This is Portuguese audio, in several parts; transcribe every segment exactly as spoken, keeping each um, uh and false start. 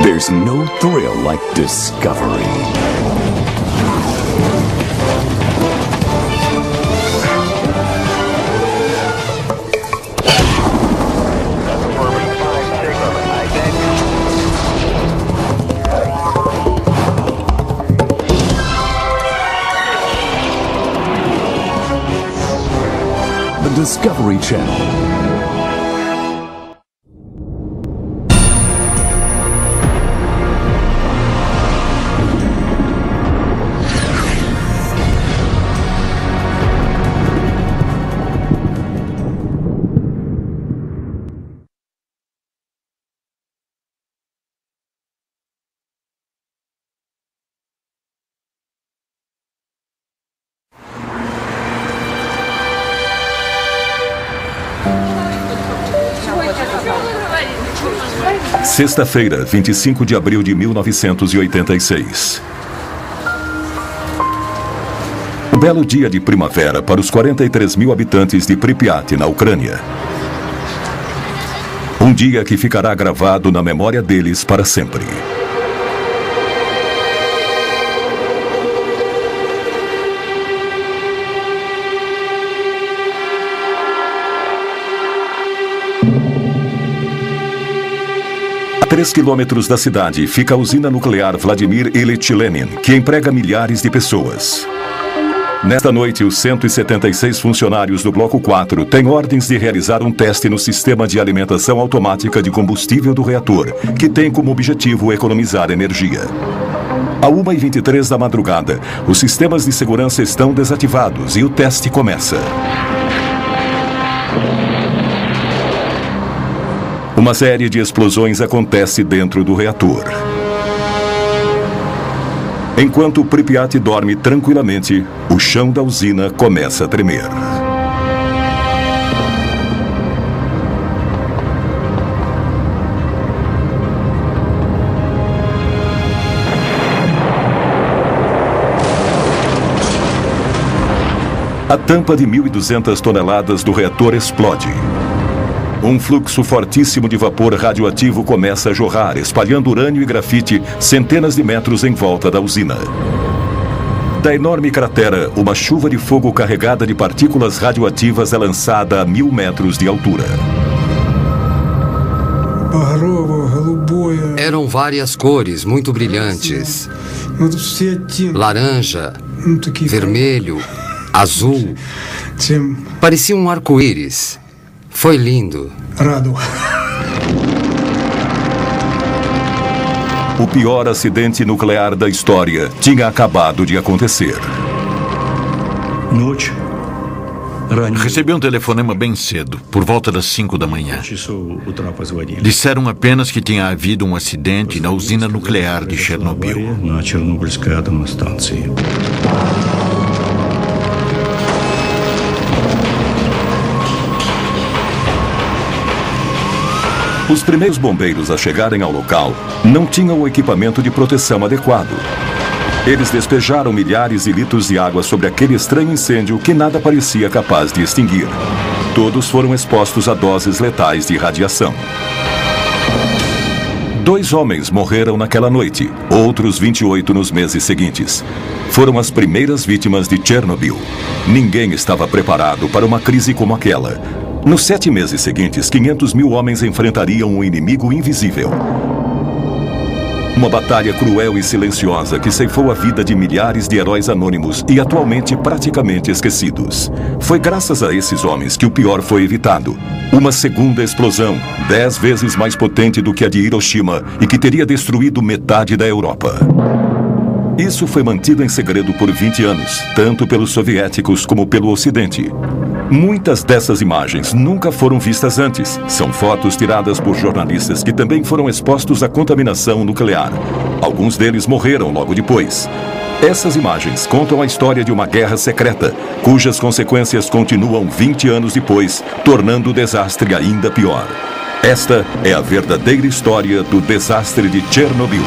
There's no thrill like discovery. The Discovery Channel. Sexta-feira, vinte e cinco de abril de mil novecentos e oitenta e seis. Um belo dia de primavera para os quarenta e três mil habitantes de Pripyat, na Ucrânia. Um dia que ficará gravado na memória deles para sempre. A três quilômetros da cidade fica a usina nuclear Vladimir Ilyich Lenin, que emprega milhares de pessoas. Nesta noite, os cento e setenta e seis funcionários do Bloco quatro têm ordens de realizar um teste no sistema de alimentação automática de combustível do reator, que tem como objetivo economizar energia. À uma e vinte e três da madrugada, os sistemas de segurança estão desativados e o teste começa. Uma série de explosões acontece dentro do reator. Enquanto Pripyat dorme tranquilamente, o chão da usina começa a tremer. A tampa de mil e duzentas toneladas do reator explode. Um fluxo fortíssimo de vapor radioativo começa a jorrar, espalhando urânio e grafite centenas de metros em volta da usina. Da enorme cratera, uma chuva de fogo carregada de partículas radioativas é lançada a mil metros de altura. Eram várias cores muito brilhantes. Laranja, vermelho, azul. Parecia um arco-íris. Foi lindo. O pior acidente nuclear da história tinha acabado de acontecer. Recebi um telefonema bem cedo, por volta das cinco da manhã. Disseram apenas que tinha havido um acidente na usina nuclear de Chernobyl. Os primeiros bombeiros a chegarem ao local não tinham o equipamento de proteção adequado. Eles despejaram milhares de litros de água sobre aquele estranho incêndio que nada parecia capaz de extinguir. Todos foram expostos a doses letais de radiação. Dois homens morreram naquela noite, outros vinte e oito nos meses seguintes. Foram as primeiras vítimas de Chernobyl. Ninguém estava preparado para uma crise como aquela. Nos sete meses seguintes, quinhentos mil homens enfrentariam um inimigo invisível. Uma batalha cruel e silenciosa que ceifou a vida de milhares de heróis anônimos e atualmente praticamente esquecidos. Foi graças a esses homens que o pior foi evitado. Uma segunda explosão, dez vezes mais potente do que a de Hiroshima e que teria destruído metade da Europa. Isso foi mantido em segredo por vinte anos, tanto pelos soviéticos como pelo Ocidente. Muitas dessas imagens nunca foram vistas antes. São fotos tiradas por jornalistas que também foram expostos à contaminação nuclear. Alguns deles morreram logo depois. Essas imagens contam a história de uma guerra secreta, cujas consequências continuam vinte anos depois, tornando o desastre ainda pior. Esta é a verdadeira história do desastre de Chernobyl.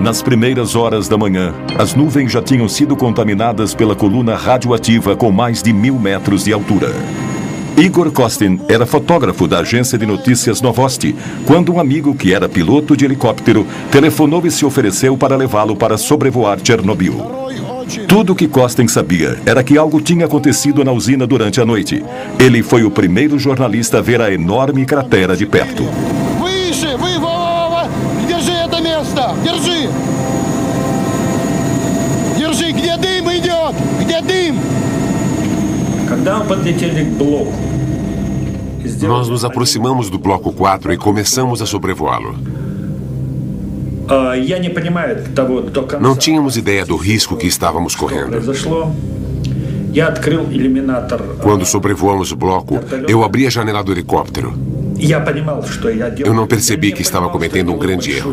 Nas primeiras horas da manhã, as nuvens já tinham sido contaminadas pela coluna radioativa com mais de mil metros de altura. Igor Kostin era fotógrafo da agência de notícias Novosti, quando um amigo que era piloto de helicóptero telefonou e se ofereceu para levá-lo para sobrevoar Chernobyl. Tudo o que Kostin sabia era que algo tinha acontecido na usina durante a noite. Ele foi o primeiro jornalista a ver a enorme cratera de perto. Nós nos aproximamos do bloco quatro e começamos a sobrevoá-lo. Não tínhamos ideia do risco que estávamos correndo. Quando sobrevoamos o bloco, eu abri a janela do helicóptero. Eu não percebi que estava cometendo um grande erro.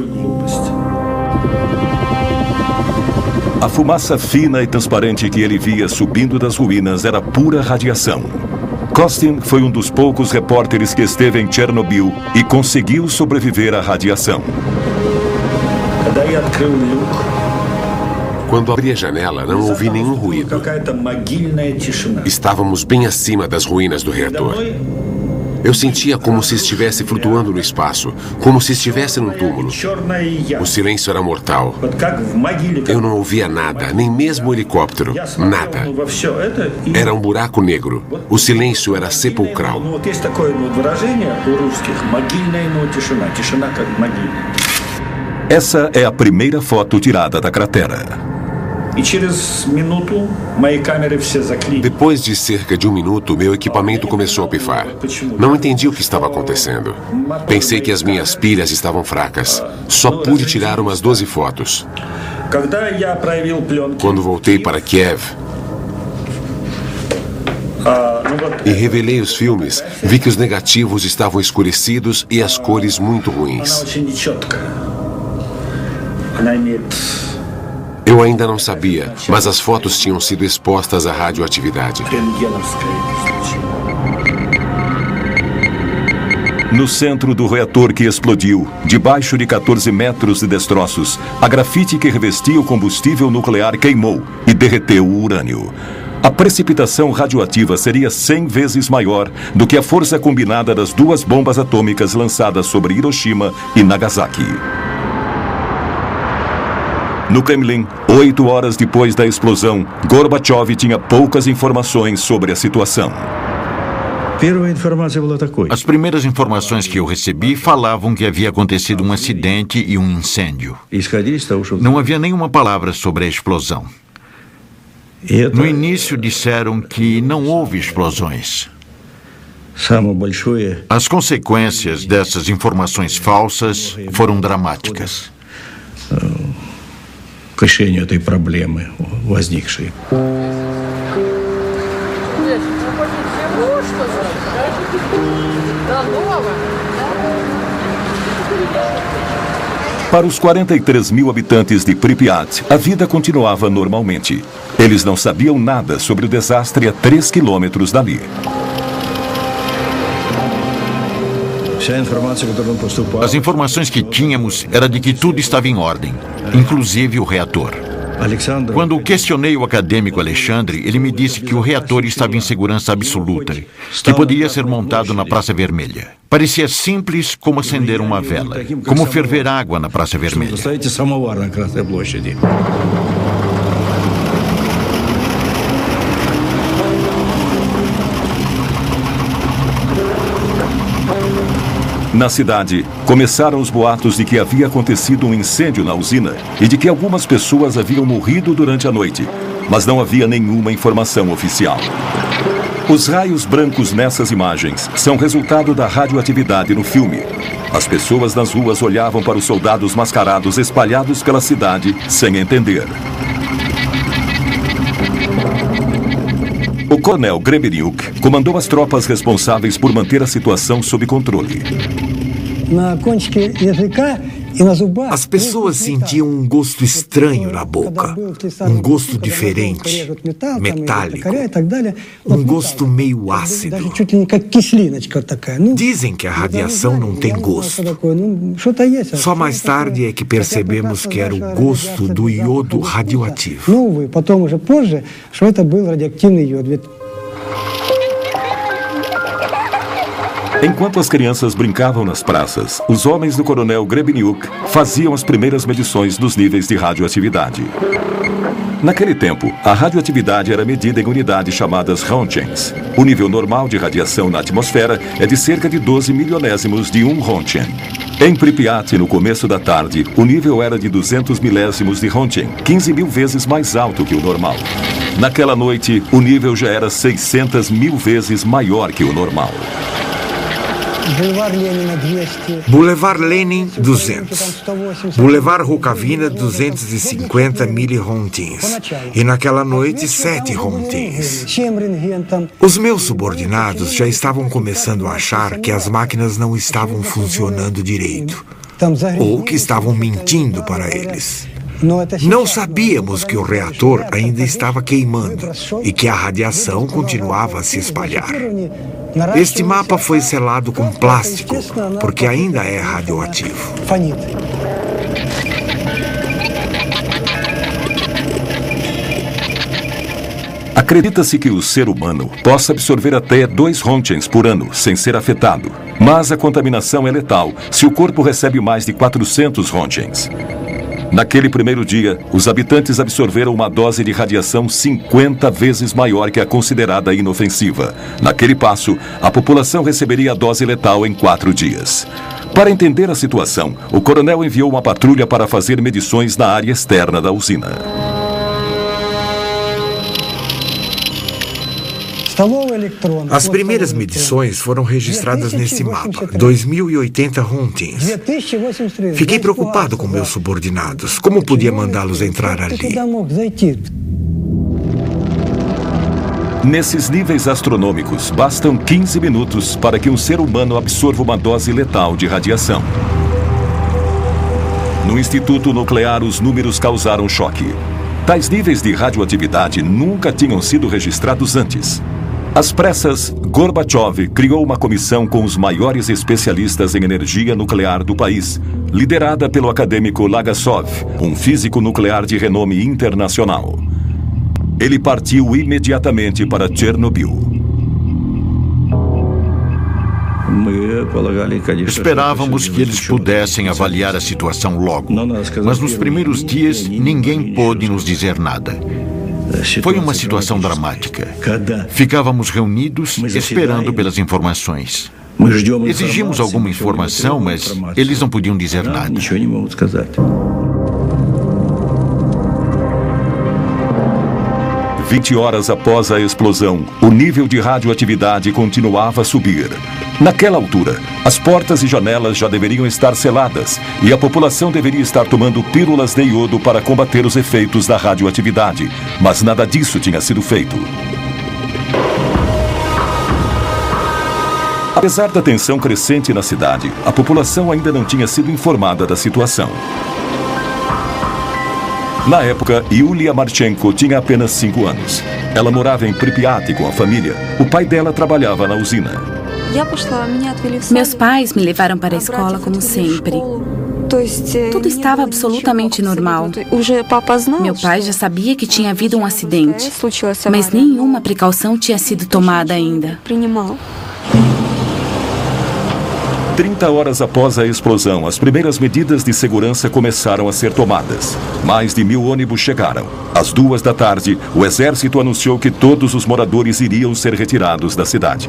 A fumaça fina e transparente que ele via subindo das ruínas era pura radiação. Kostin foi um dos poucos repórteres que esteve em Chernobyl e conseguiu sobreviver à radiação. Quando abri a janela, não ouvi nenhum ruído. Estávamos bem acima das ruínas do reator. Eu sentia como se estivesse flutuando no espaço, como se estivesse num túmulo. O silêncio era mortal. Eu não ouvia nada, nem mesmo o helicóptero. Nada. Era um buraco negro. O silêncio era sepulcral. Essa é a primeira foto tirada da cratera. Depois de cerca de um minuto, meu equipamento começou a pifar. Não entendi o que estava acontecendo. Pensei que as minhas pilhas estavam fracas. Só pude tirar umas doze fotos. Quando voltei para Kiev e revelei os filmes, vi que os negativos estavam escurecidos e as cores muito ruins. Eu ainda não sabia, mas as fotos tinham sido expostas à radioatividade. No centro do reator que explodiu, debaixo de quatorze metros de destroços, a grafite que revestia o combustível nuclear queimou e derreteu o urânio. A precipitação radioativa seria cem vezes maior do que a força combinada das duas bombas atômicas lançadas sobre Hiroshima e Nagasaki. No Kremlin, oito horas depois da explosão, Gorbachev tinha poucas informações sobre a situação. As primeiras informações que eu recebi falavam que havia acontecido um acidente e um incêndio. Não havia nenhuma palavra sobre a explosão. No início disseram que não houve explosões. As consequências dessas informações falsas foram dramáticas. К решению этой проблемы возникшей. Para os quarenta e três mil habitantes de Pripyat, a vida continuava normalmente. Eles não sabiam nada sobre o desastre a três quilômetros dali. As informações que tínhamos era de que tudo estava em ordem, inclusive o reator. Quando questionei o acadêmico Alexandre, ele me disse que o reator estava em segurança absoluta, que poderia ser montado na Praça Vermelha. Parecia simples como acender uma vela, como ferver água na Praça Vermelha. Na cidade, começaram os boatos de que havia acontecido um incêndio na usina e de que algumas pessoas haviam morrido durante a noite, mas não havia nenhuma informação oficial. Os raios brancos nessas imagens são resultado da radioatividade no filme. As pessoas nas ruas olhavam para os soldados mascarados espalhados pela cidade sem entender. O coronel Gremeniuk comandou as tropas responsáveis por manter a situação sob controle. As pessoas sentiam um gosto estranho na boca, um gosto diferente, metálico, um gosto meio ácido. Dizem que a radiação não tem gosto. Só mais tarde é que percebemos que era o gosto do iodo radioativo. Enquanto as crianças brincavam nas praças, os homens do coronel Grebeniuk faziam as primeiras medições dos níveis de radioatividade. Naquele tempo, a radioatividade era medida em unidades chamadas Rontgens. O nível normal de radiação na atmosfera é de cerca de doze milionésimos de um Rontgen. Em Pripyat, no começo da tarde, o nível era de duzentos milésimos de Rontgen, quinze mil vezes mais alto que o normal. Naquela noite, o nível já era seiscentas mil vezes maior que o normal. Boulevard Lenin, duzentos. Boulevard Rukavina, duzentos e cinquenta milirontgens. E naquela noite, sete rontgens. Os meus subordinados já estavam começando a achar que as máquinas não estavam funcionando direito, ou que estavam mentindo para eles. Não sabíamos que o reator ainda estava queimando e que a radiação continuava a se espalhar. Este mapa foi selado com plástico, porque ainda é radioativo. Acredita-se que o ser humano possa absorver até dois Rontgens por ano sem ser afetado, mas a contaminação é letal se o corpo recebe mais de quatrocentos Rontgens. Naquele primeiro dia, os habitantes absorveram uma dose de radiação cinquenta vezes maior que a considerada inofensiva. Naquele passo, a população receberia a dose letal em quatro dias. Para entender a situação, o coronel enviou uma patrulha para fazer medições na área externa da usina. As primeiras medições foram registradas nesse mapa, dois mil e oitenta rontgens. Fiquei preocupado com meus subordinados. Como podia mandá-los entrar ali? Nesses níveis astronômicos, bastam quinze minutos para que um ser humano absorva uma dose letal de radiação. No Instituto Nuclear, os números causaram choque. Tais níveis de radioatividade nunca tinham sido registrados antes. Às pressas, Gorbachev criou uma comissão com os maiores especialistas em energia nuclear do país, liderada pelo acadêmico Legasov, um físico nuclear de renome internacional. Ele partiu imediatamente para Chernobyl. Esperávamos que eles pudessem avaliar a situação logo, mas nos primeiros dias ninguém pôde nos dizer nada. Foi uma situação dramática. Ficávamos reunidos esperando pelas informações. Exigimos alguma informação, mas eles não podiam dizer nada. vinte horas após a explosão, o nível de radioatividade continuava a subir. Naquela altura, as portas e janelas já deveriam estar seladas e a população deveria estar tomando pílulas de iodo para combater os efeitos da radioatividade, mas nada disso tinha sido feito. Apesar da tensão crescente na cidade, a população ainda não tinha sido informada da situação. Na época, Yulia Marchenko tinha apenas cinco anos. Ela morava em Pripyat com a família. O pai dela trabalhava na usina. Meus pais me levaram para a escola como sempre. Tudo estava absolutamente normal. Meu pai já sabia que tinha havido um acidente, mas nenhuma precaução tinha sido tomada ainda. trinta horas após a explosão, as primeiras medidas de segurança começaram a ser tomadas. Mais de mil ônibus chegaram. Às duas da tarde, o exército anunciou que todos os moradores iriam ser retirados da cidade.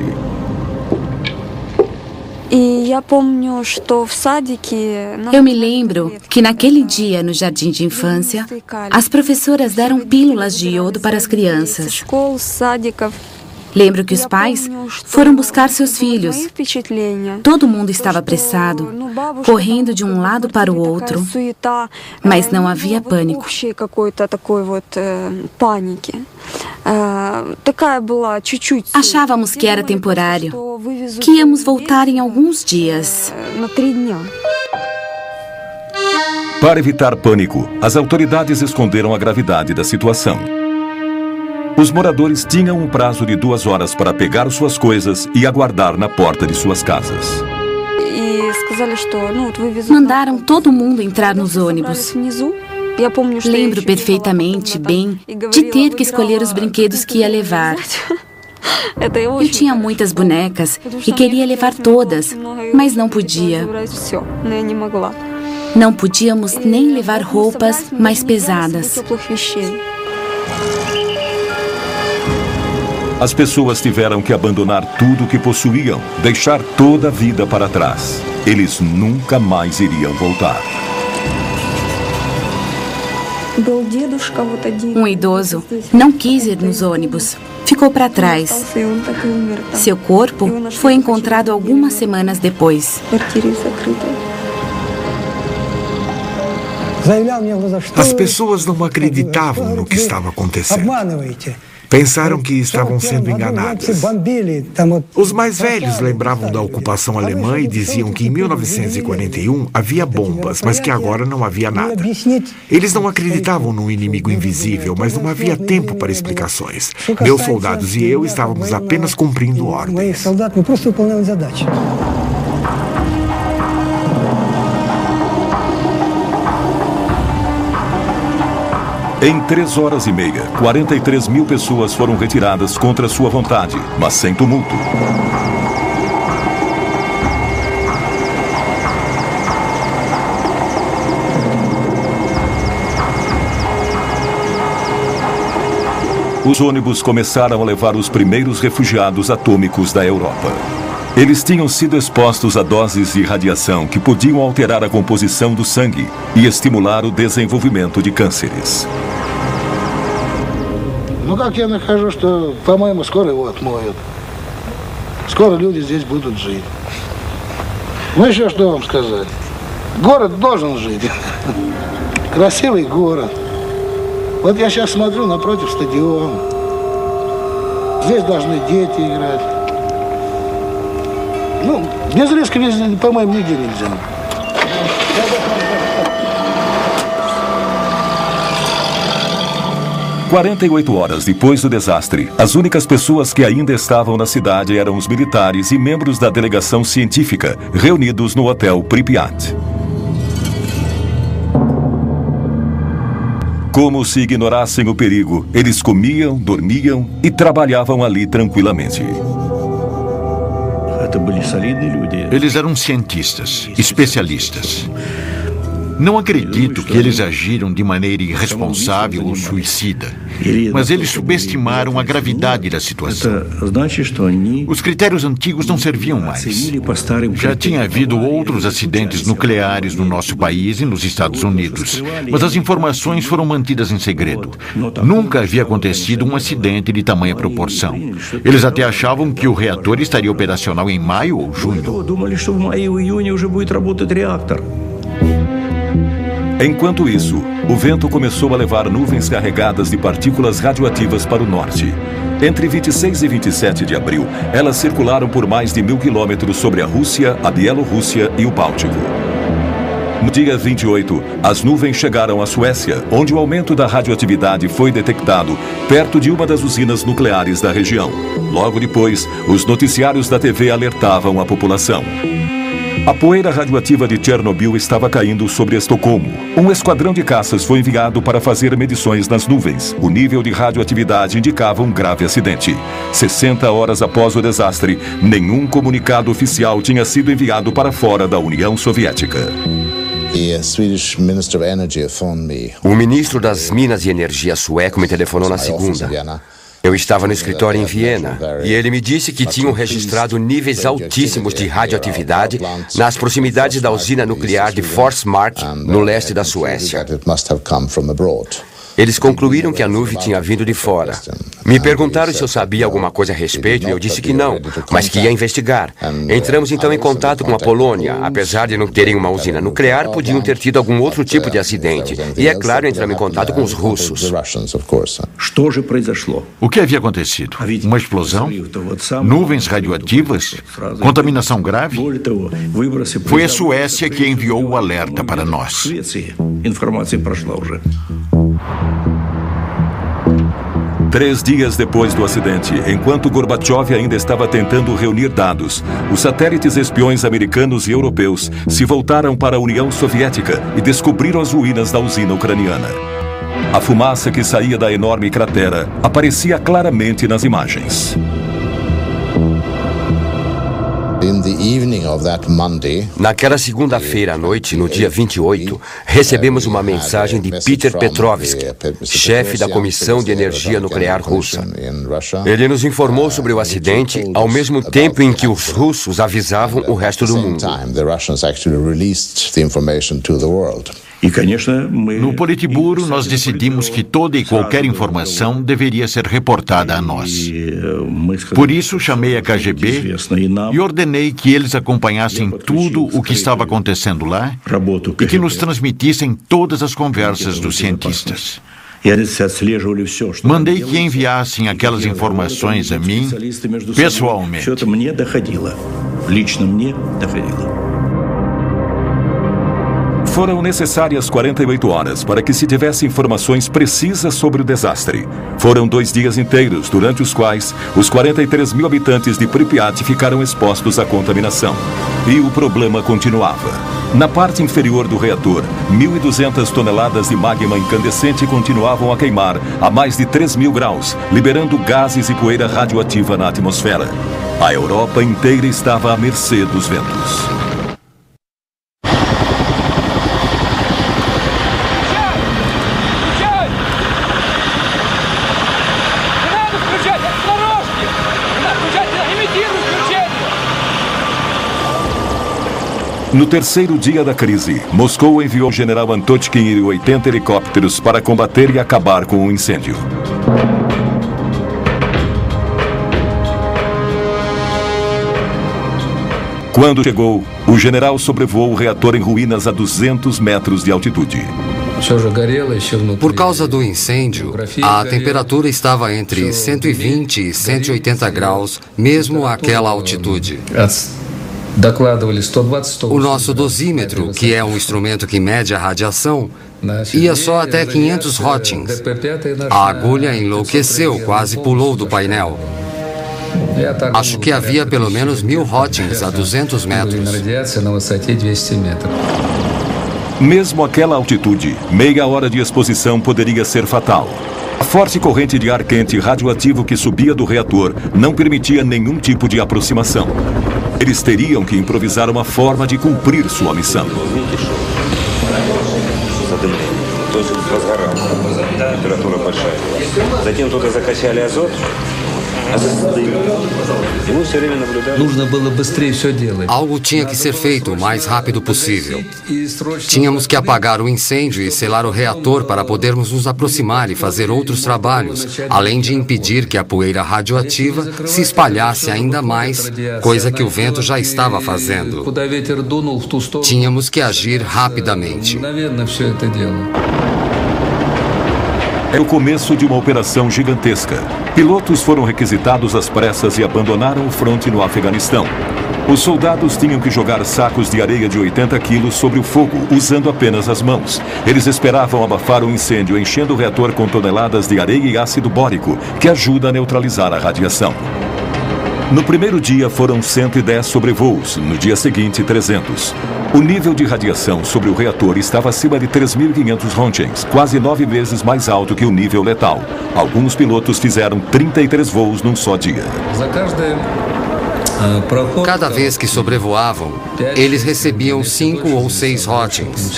Eu me lembro que naquele dia, no jardim de infância, as professoras deram pílulas de iodo para as crianças. Lembro que os pais foram buscar seus filhos. Todo mundo estava apressado, correndo de um lado para o outro, mas não havia pânico. Achávamos que era temporário, que íamos voltar em alguns dias. Para evitar pânico, as autoridades esconderam a gravidade da situação. Os moradores tinham um prazo de duas horas para pegar suas coisas e aguardar na porta de suas casas. Mandaram todo mundo entrar nos ônibus. Lembro perfeitamente bem de ter que escolher os brinquedos que ia levar. Eu tinha muitas bonecas e queria levar todas, mas não podia. Não podíamos nem levar roupas mais pesadas. As pessoas tiveram que abandonar tudo o que possuíam, deixar toda a vida para trás. Eles nunca mais iriam voltar. Um idoso não quis ir nos ônibus. Ficou para trás. Seu corpo foi encontrado algumas semanas depois. As pessoas não acreditavam no que estava acontecendo. Pensaram que estavam sendo enganadas. Os mais velhos lembravam da ocupação alemã e diziam que em mil novecentos e quarenta e um havia bombas, mas que agora não havia nada. Eles não acreditavam num inimigo invisível, mas não havia tempo para explicações. Meus soldados e eu estávamos apenas cumprindo ordens. Em três horas e meia, quarenta e três mil pessoas foram retiradas contra sua vontade, mas sem tumulto. Os ônibus começaram a levar os primeiros refugiados atômicos da Europa. Eles tinham sido expostos a doses de radiação que podiam alterar a composição do sangue e estimular o desenvolvimento de cânceres. Ну как я нахожу, что, по-моему, скоро его отмоют. Скоро люди здесь будут жить. Ну еще что вам сказать? Город должен жить. Красивый город. Вот я сейчас смотрю напротив стадиона. Здесь должны дети играть. Ну, без риска, по-моему, нигде нельзя. quarenta e oito horas depois do desastre, as únicas pessoas que ainda estavam na cidade eram os militares e membros da delegação científica, reunidos no hotel Pripyat. Como se ignorassem o perigo, eles comiam, dormiam e trabalhavam ali tranquilamente. Eles eram cientistas, especialistas. Não acredito que eles agiram de maneira irresponsável ou suicida, mas eles subestimaram a gravidade da situação. Os critérios antigos não serviam mais. Já tinha havido outros acidentes nucleares no nosso país e nos Estados Unidos, mas as informações foram mantidas em segredo. Nunca havia acontecido um acidente de tamanha proporção. Eles até achavam que o reator estaria operacional em maio ou junho. Enquanto isso, o vento começou a levar nuvens carregadas de partículas radioativas para o norte. Entre vinte e seis e vinte e sete de abril, elas circularam por mais de mil quilômetros sobre a Rússia, a Bielorrússia e o Báltico. No dia vinte e oito, as nuvens chegaram à Suécia, onde o aumento da radioatividade foi detectado perto de uma das usinas nucleares da região. Logo depois, os noticiários da T V alertavam a população. A poeira radioativa de Chernobyl estava caindo sobre Estocolmo. Um esquadrão de caças foi enviado para fazer medições nas nuvens. O nível de radioatividade indicava um grave acidente. sessenta horas após o desastre, nenhum comunicado oficial tinha sido enviado para fora da União Soviética. O ministro das Minas e Energia sueco me telefonou na segunda. Eu estava no escritório em Viena e ele me disse que tinham registrado níveis altíssimos de radioatividade nas proximidades da usina nuclear de Forsmark, no leste da Suécia. Eles concluíram que a nuvem tinha vindo de fora. Me perguntaram se eu sabia alguma coisa a respeito e eu disse que não, mas que ia investigar. Entramos então em contato com a Polônia. Apesar de não terem uma usina nuclear, podiam ter tido algum outro tipo de acidente. E é claro, entramos em contato com os russos. O que havia acontecido? Uma explosão? Nuvens radioativas? Contaminação grave? Foi a Suécia que enviou o alerta para nós. Três dias depois do acidente, enquanto Gorbachev ainda estava tentando reunir dados, os satélites espiões americanos e europeus se voltaram para a União Soviética e descobriram as ruínas da usina ucraniana. A fumaça que saía da enorme cratera aparecia claramente nas imagens. Naquela segunda-feira à noite, no dia vinte e oito, recebemos uma mensagem de Peter Petrovsky, chefe da Comissão de Energia Nuclear russa. Ele nos informou sobre o acidente ao mesmo tempo em que os russos avisavam o resto do mundo. No Politburo, nós decidimos que toda e qualquer informação deveria ser reportada a nós. Por isso, chamei a K G B e ordenei que eles acompanhassem tudo o que estava acontecendo lá e que nos transmitissem todas as conversas dos cientistas. Mandei que enviassem aquelas informações a mim pessoalmente. Foram necessárias quarenta e oito horas para que se tivesse informações precisas sobre o desastre. Foram dois dias inteiros, durante os quais os quarenta e três mil habitantes de Pripyat ficaram expostos à contaminação. E o problema continuava. Na parte inferior do reator, mil e duzentas toneladas de magma incandescente continuavam a queimar a mais de três mil graus, liberando gases e poeira radioativa na atmosfera. A Europa inteira estava à mercê dos ventos. No terceiro dia da crise, Moscou enviou o general Antotkin e oitenta helicópteros para combater e acabar com o incêndio. Quando chegou, o general sobrevoou o reator em ruínas a duzentos metros de altitude. Por causa do incêndio, a temperatura estava entre cento e vinte e cento e oitenta graus, mesmo àquela altitude. O nosso dosímetro, que é um instrumento que mede a radiação, ia só até quinhentos rotings. A agulha enlouqueceu, quase pulou do painel. Acho que havia pelo menos mil rotings a duzentos metros. Mesmo àquela altitude, meia hora de exposição poderia ser fatal. A forte corrente de ar quente radioativo que subia do reator não permitia nenhum tipo de aproximação. Eles teriam que improvisar uma forma de cumprir sua missão. Algo tinha que ser feito o mais rápido possível. Tínhamos que apagar o incêndio e selar o reator para podermos nos aproximar e fazer outros trabalhos, além de impedir que a poeira radioativa se espalhasse ainda mais, coisa que o vento já estava fazendo. Tínhamos que agir rapidamente. É o começo de uma operação gigantesca. Pilotos foram requisitados às pressas e abandonaram o fronte no Afeganistão. Os soldados tinham que jogar sacos de areia de oitenta quilos sobre o fogo, usando apenas as mãos. Eles esperavam abafar o incêndio, enchendo o reator com toneladas de areia e ácido bórico, que ajuda a neutralizar a radiação. No primeiro dia foram cento e dez sobrevoos, no dia seguinte trezentos. O nível de radiação sobre o reator estava acima de três mil e quinhentos röntgens, quase nove vezes mais alto que o nível letal. Alguns pilotos fizeram trinta e três voos num só dia. Cada vez que sobrevoavam, eles recebiam cinco ou seis röntgens.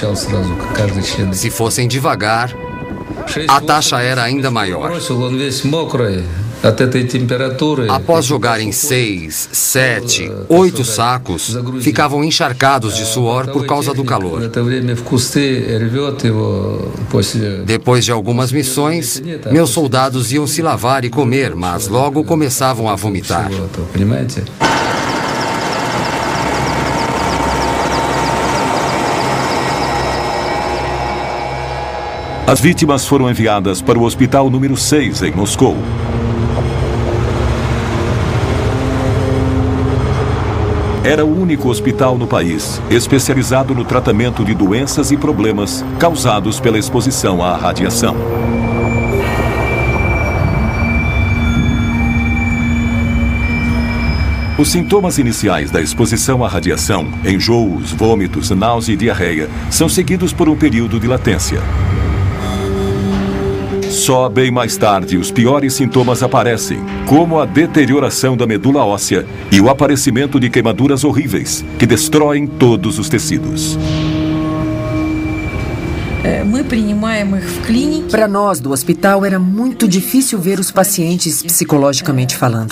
Se fossem devagar, a taxa era ainda maior. Após jogarem seis, sete, oito sacos, ficavam encharcados de suor por causa do calor. Depois de algumas missões, meus soldados iam se lavar e comer, mas logo começavam a vomitar. As vítimas foram enviadas para o hospital número seis, em Moscou. Era o único hospital no país especializado no tratamento de doenças e problemas causados pela exposição à radiação. Os sintomas iniciais da exposição à radiação, enjoos, vômitos, náusea e diarreia, são seguidos por um período de latência. Só bem mais tarde os piores sintomas aparecem, como a deterioração da medula óssea e o aparecimento de queimaduras horríveis, que destroem todos os tecidos. Para nós do hospital era muito difícil ver os pacientes psicologicamente falando.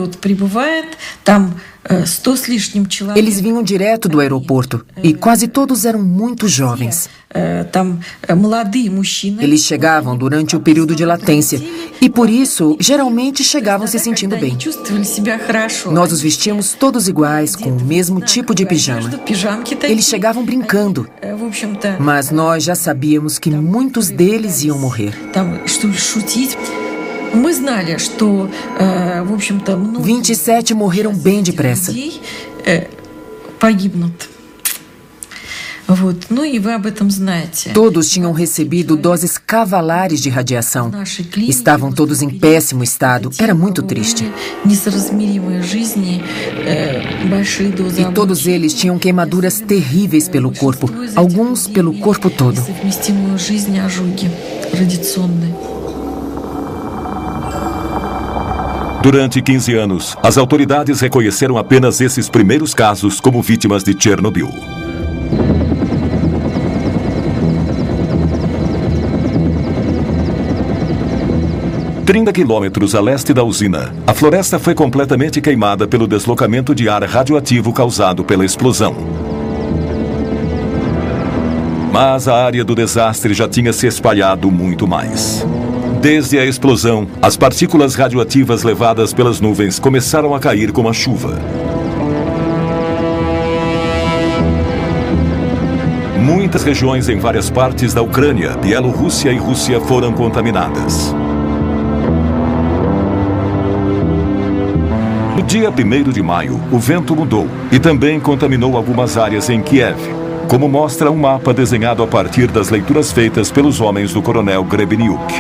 Eles vinham direto do aeroporto e quase todos eram muito jovens. Eles chegavam durante o período de latência e, por isso, geralmente chegavam se sentindo bem. Nós os vestíamos todos iguais, com o mesmo tipo de pijama. Eles chegavam brincando, mas nós já sabíamos que muitos deles iam morrer. vinte e sete morreram bem depressa. Todos tinham recebido doses cavalares de radiação. Estavam todos em péssimo estado. Era muito triste. E todos eles tinham queimaduras terríveis pelo corpo, alguns pelo corpo todo. Durante quinze anos, as autoridades reconheceram apenas esses primeiros casos como vítimas de Chernobyl. trinta quilômetros a leste da usina, a floresta foi completamente queimada pelo deslocamento de ar radioativo causado pela explosão. Mas a área do desastre já tinha se espalhado muito mais. Desde a explosão, as partículas radioativas levadas pelas nuvens começaram a cair como a chuva. Muitas regiões em várias partes da Ucrânia, Bielorrússia e Rússia foram contaminadas. No dia primeiro de maio, o vento mudou e também contaminou algumas áreas em Kiev, como mostra um mapa desenhado a partir das leituras feitas pelos homens do coronel Grebeniuk.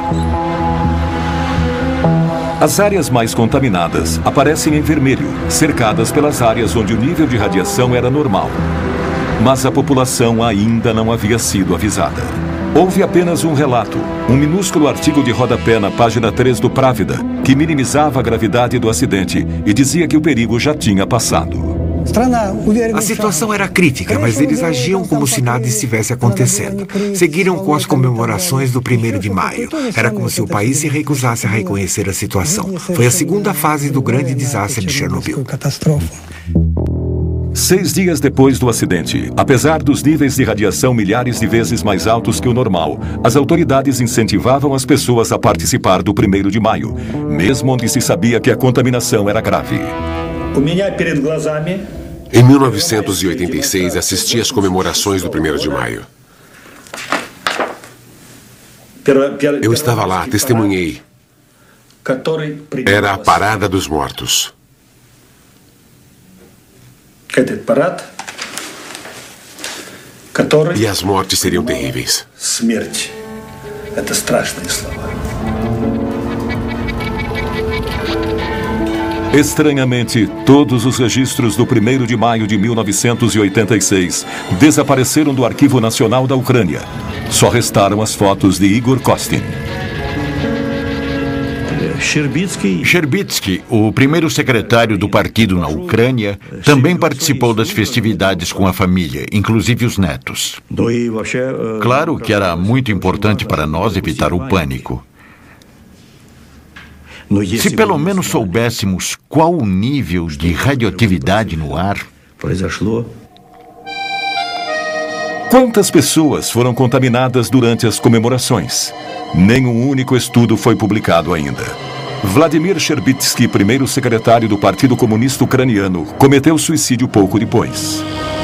As áreas mais contaminadas aparecem em vermelho, cercadas pelas áreas onde o nível de radiação era normal. Mas a população ainda não havia sido avisada. Houve apenas um relato, um minúsculo artigo de rodapé na página três do Pravda, que minimizava a gravidade do acidente e dizia que o perigo já tinha passado. A situação era crítica, mas eles agiam como se nada estivesse acontecendo. Seguiram com as comemorações do primeiro de maio. Era como se o país se recusasse a reconhecer a situação. Foi a segunda fase do grande desastre de Chernobyl. Seis dias depois do acidente, apesar dos níveis de radiação milhares de vezes mais altos que o normal, as autoridades incentivavam as pessoas a participar do primeiro de maio, mesmo onde se sabia que a contaminação era grave. Em mil novecentos e oitenta e seis, assisti às comemorações do primeiro de maio. Eu estava lá, testemunhei. Era a Parada dos Mortos. E as mortes seriam terríveis. Estranhamente, todos os registros do primeiro de maio de mil novecentos e oitenta e seis desapareceram do Arquivo Nacional da Ucrânia. Só restaram as fotos de Igor Kostin. Sherbitsky, o primeiro secretário do partido na Ucrânia, também participou das festividades com a família, inclusive os netos. Claro que era muito importante para nós evitar o pânico. Se pelo menos soubéssemos qual o nível de radioatividade no ar. Quantas pessoas foram contaminadas durante as comemorações? Nenhum único estudo foi publicado ainda. Vladimir Sherbitsky, primeiro secretário do Partido Comunista Ucraniano, cometeu suicídio pouco depois.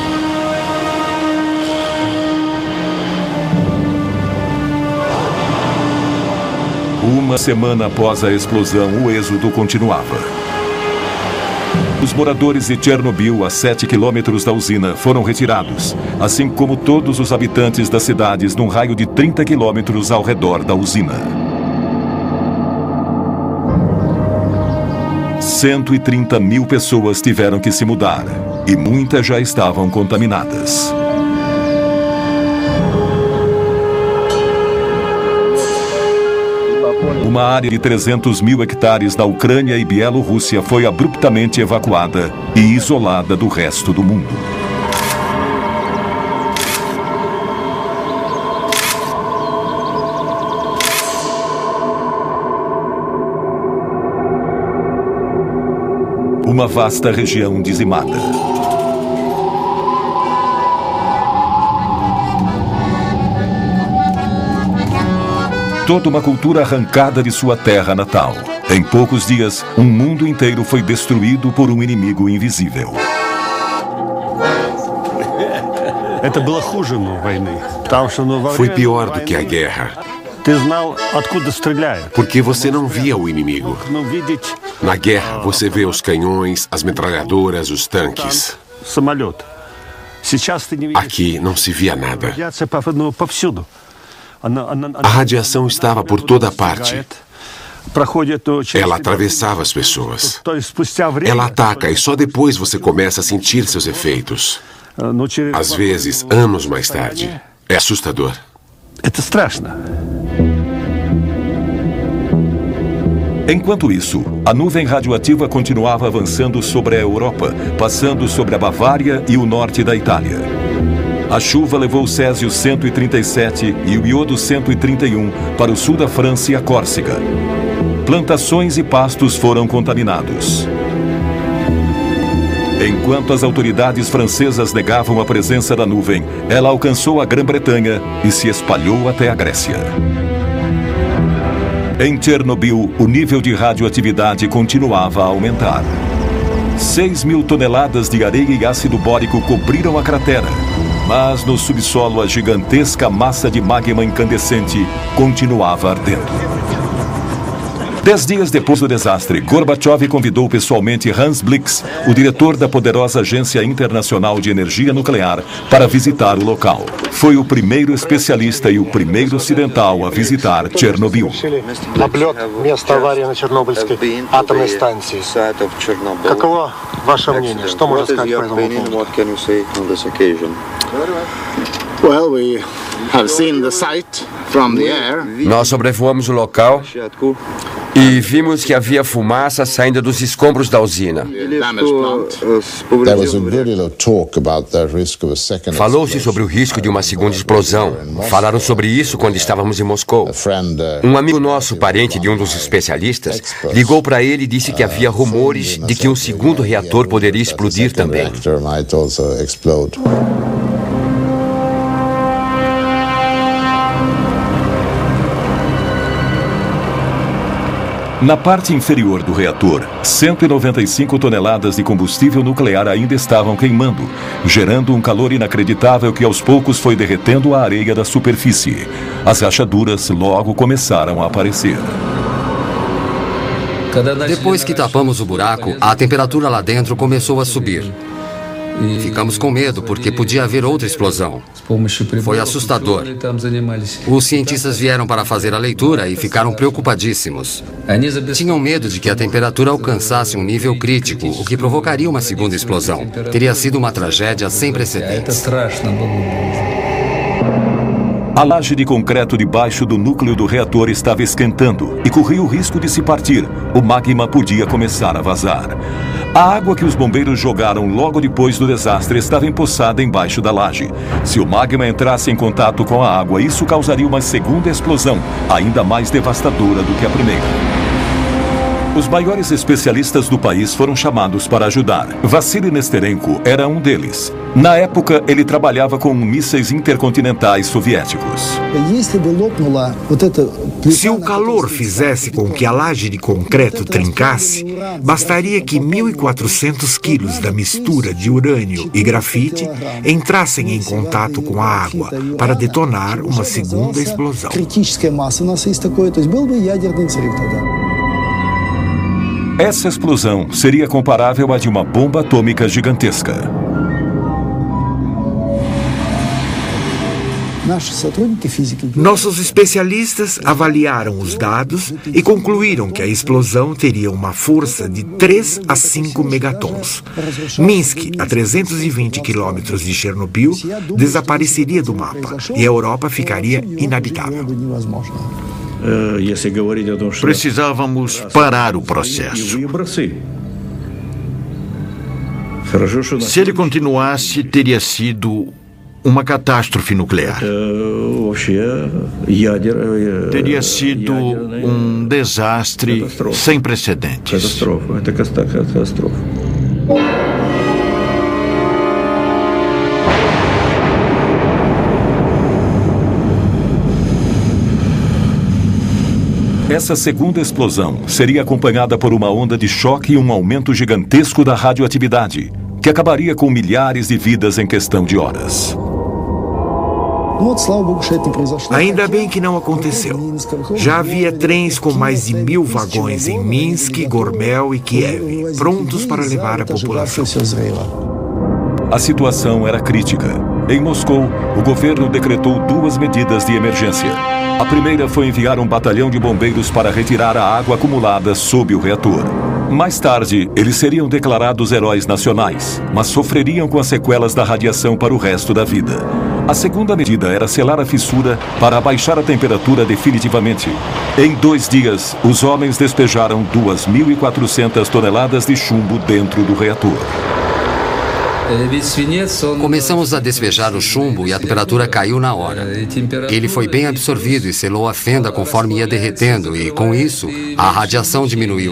Uma semana após a explosão, o êxodo continuava. Os moradores de Chernobyl, a sete quilômetros da usina, foram retirados, assim como todos os habitantes das cidades num raio de trinta quilômetros ao redor da usina. cento e trinta mil pessoas tiveram que se mudar, e muitas já estavam contaminadas. Uma área de trezentos mil hectares da Ucrânia e Bielorrússia foi abruptamente evacuada e isolada do resto do mundo. Uma vasta região dizimada. Toda uma cultura arrancada de sua terra natal. Em poucos dias, um mundo inteiro foi destruído por um inimigo invisível. Foi pior do que a guerra. Porque você não via o inimigo. Na guerra, você vê os canhões, as metralhadoras, os tanques. Aqui não se via nada. A radiação estava por toda parte. Ela atravessava as pessoas. Ela ataca e só depois você começa a sentir seus efeitos. Às vezes, anos mais tarde. É assustador. Enquanto isso, a nuvem radioativa continuava avançando sobre a Europa, passando sobre a Bavária e o norte da Itália. A chuva levou o césio cento e trinta e sete e o iodo cento e trinta e um para o sul da França e a Córcega. Plantações e pastos foram contaminados. Enquanto as autoridades francesas negavam a presença da nuvem, ela alcançou a Grã-Bretanha e se espalhou até a Grécia. Em Chernobyl, o nível de radioatividade continuava a aumentar. seis mil toneladas de areia e ácido bórico cobriram a cratera. Mas no subsolo a gigantesca massa de magma incandescente continuava ardendo. Dez dias depois do desastre, Gorbachev convidou pessoalmente Hans Blix, o diretor da poderosa Agência Internacional de Energia Nuclear, para visitar o local. Foi o primeiro especialista e o primeiro ocidental a visitar Chernobyl. Облет места аварии на Чернобыльской атомной станции. Каково ваше мнение? Что можно сказать по этому поводу? Well, we have seen the site from the air. Nós sobrevoamos o local e vimos que havia fumaça saindo dos escombros da usina. Falou-se sobre o risco de uma segunda explosão. Falaram sobre isso quando estávamos em Moscou. Um amigo nosso, parente de um dos especialistas, ligou para ele e disse que havia rumores de que um segundo reator poderia explodir também. Na parte inferior do reator, cento e noventa e cinco toneladas de combustível nuclear ainda estavam queimando, gerando um calor inacreditável que aos poucos foi derretendo a areia da superfície. As rachaduras logo começaram a aparecer. Depois que tapamos o buraco, a temperatura lá dentro começou a subir. Ficamos com medo, porque podia haver outra explosão. Foi assustador. Os cientistas vieram para fazer a leitura e ficaram preocupadíssimos. Tinham medo de que a temperatura alcançasse um nível crítico, o que provocaria uma segunda explosão. Teria sido uma tragédia sem precedentes. A laje de concreto debaixo do núcleo do reator estava esquentando e corria o risco de se partir. O magma podia começar a vazar. A água que os bombeiros jogaram logo depois do desastre estava empoçada embaixo da laje. Se o magma entrasse em contato com a água, isso causaria uma segunda explosão, ainda mais devastadora do que a primeira. Os maiores especialistas do país foram chamados para ajudar. Vassili Nesterenko era um deles. Na época, ele trabalhava com mísseis intercontinentais soviéticos. Se o calor fizesse com que a laje de concreto trincasse, bastaria que mil e quatrocentos quilos da mistura de urânio e grafite entrassem em contato com a água para detonar uma segunda explosão. Essa explosão seria comparável à de uma bomba atômica gigantesca. Nossos especialistas avaliaram os dados e concluíram que a explosão teria uma força de três a cinco megatons. Minsk, a trezentos e vinte quilômetros de Chernobyl, desapareceria do mapa e a Europa ficaria inabitável. Precisávamos parar o processo. Se ele continuasse, teria sido uma catástrofe nuclear. Teria sido um desastre sem precedentes. Essa segunda explosão seria acompanhada por uma onda de choque e um aumento gigantesco da radioatividade, que acabaria com milhares de vidas em questão de horas. Ainda bem que não aconteceu. Já havia trens com mais de mil vagões em Minsk, Gormel e Kiev, prontos para levar a população. A situação era crítica. Em Moscou, o governo decretou duas medidas de emergência. A primeira foi enviar um batalhão de bombeiros para retirar a água acumulada sob o reator. Mais tarde, eles seriam declarados heróis nacionais, mas sofreriam com as sequelas da radiação para o resto da vida. A segunda medida era selar a fissura para abaixar a temperatura definitivamente. Em dois dias, os homens despejaram duas mil e quatrocentas toneladas de chumbo dentro do reator. Começamos a despejar o chumbo e a temperatura caiu na hora. Ele foi bem absorvido e selou a fenda conforme ia derretendo e, com isso, a radiação diminuiu.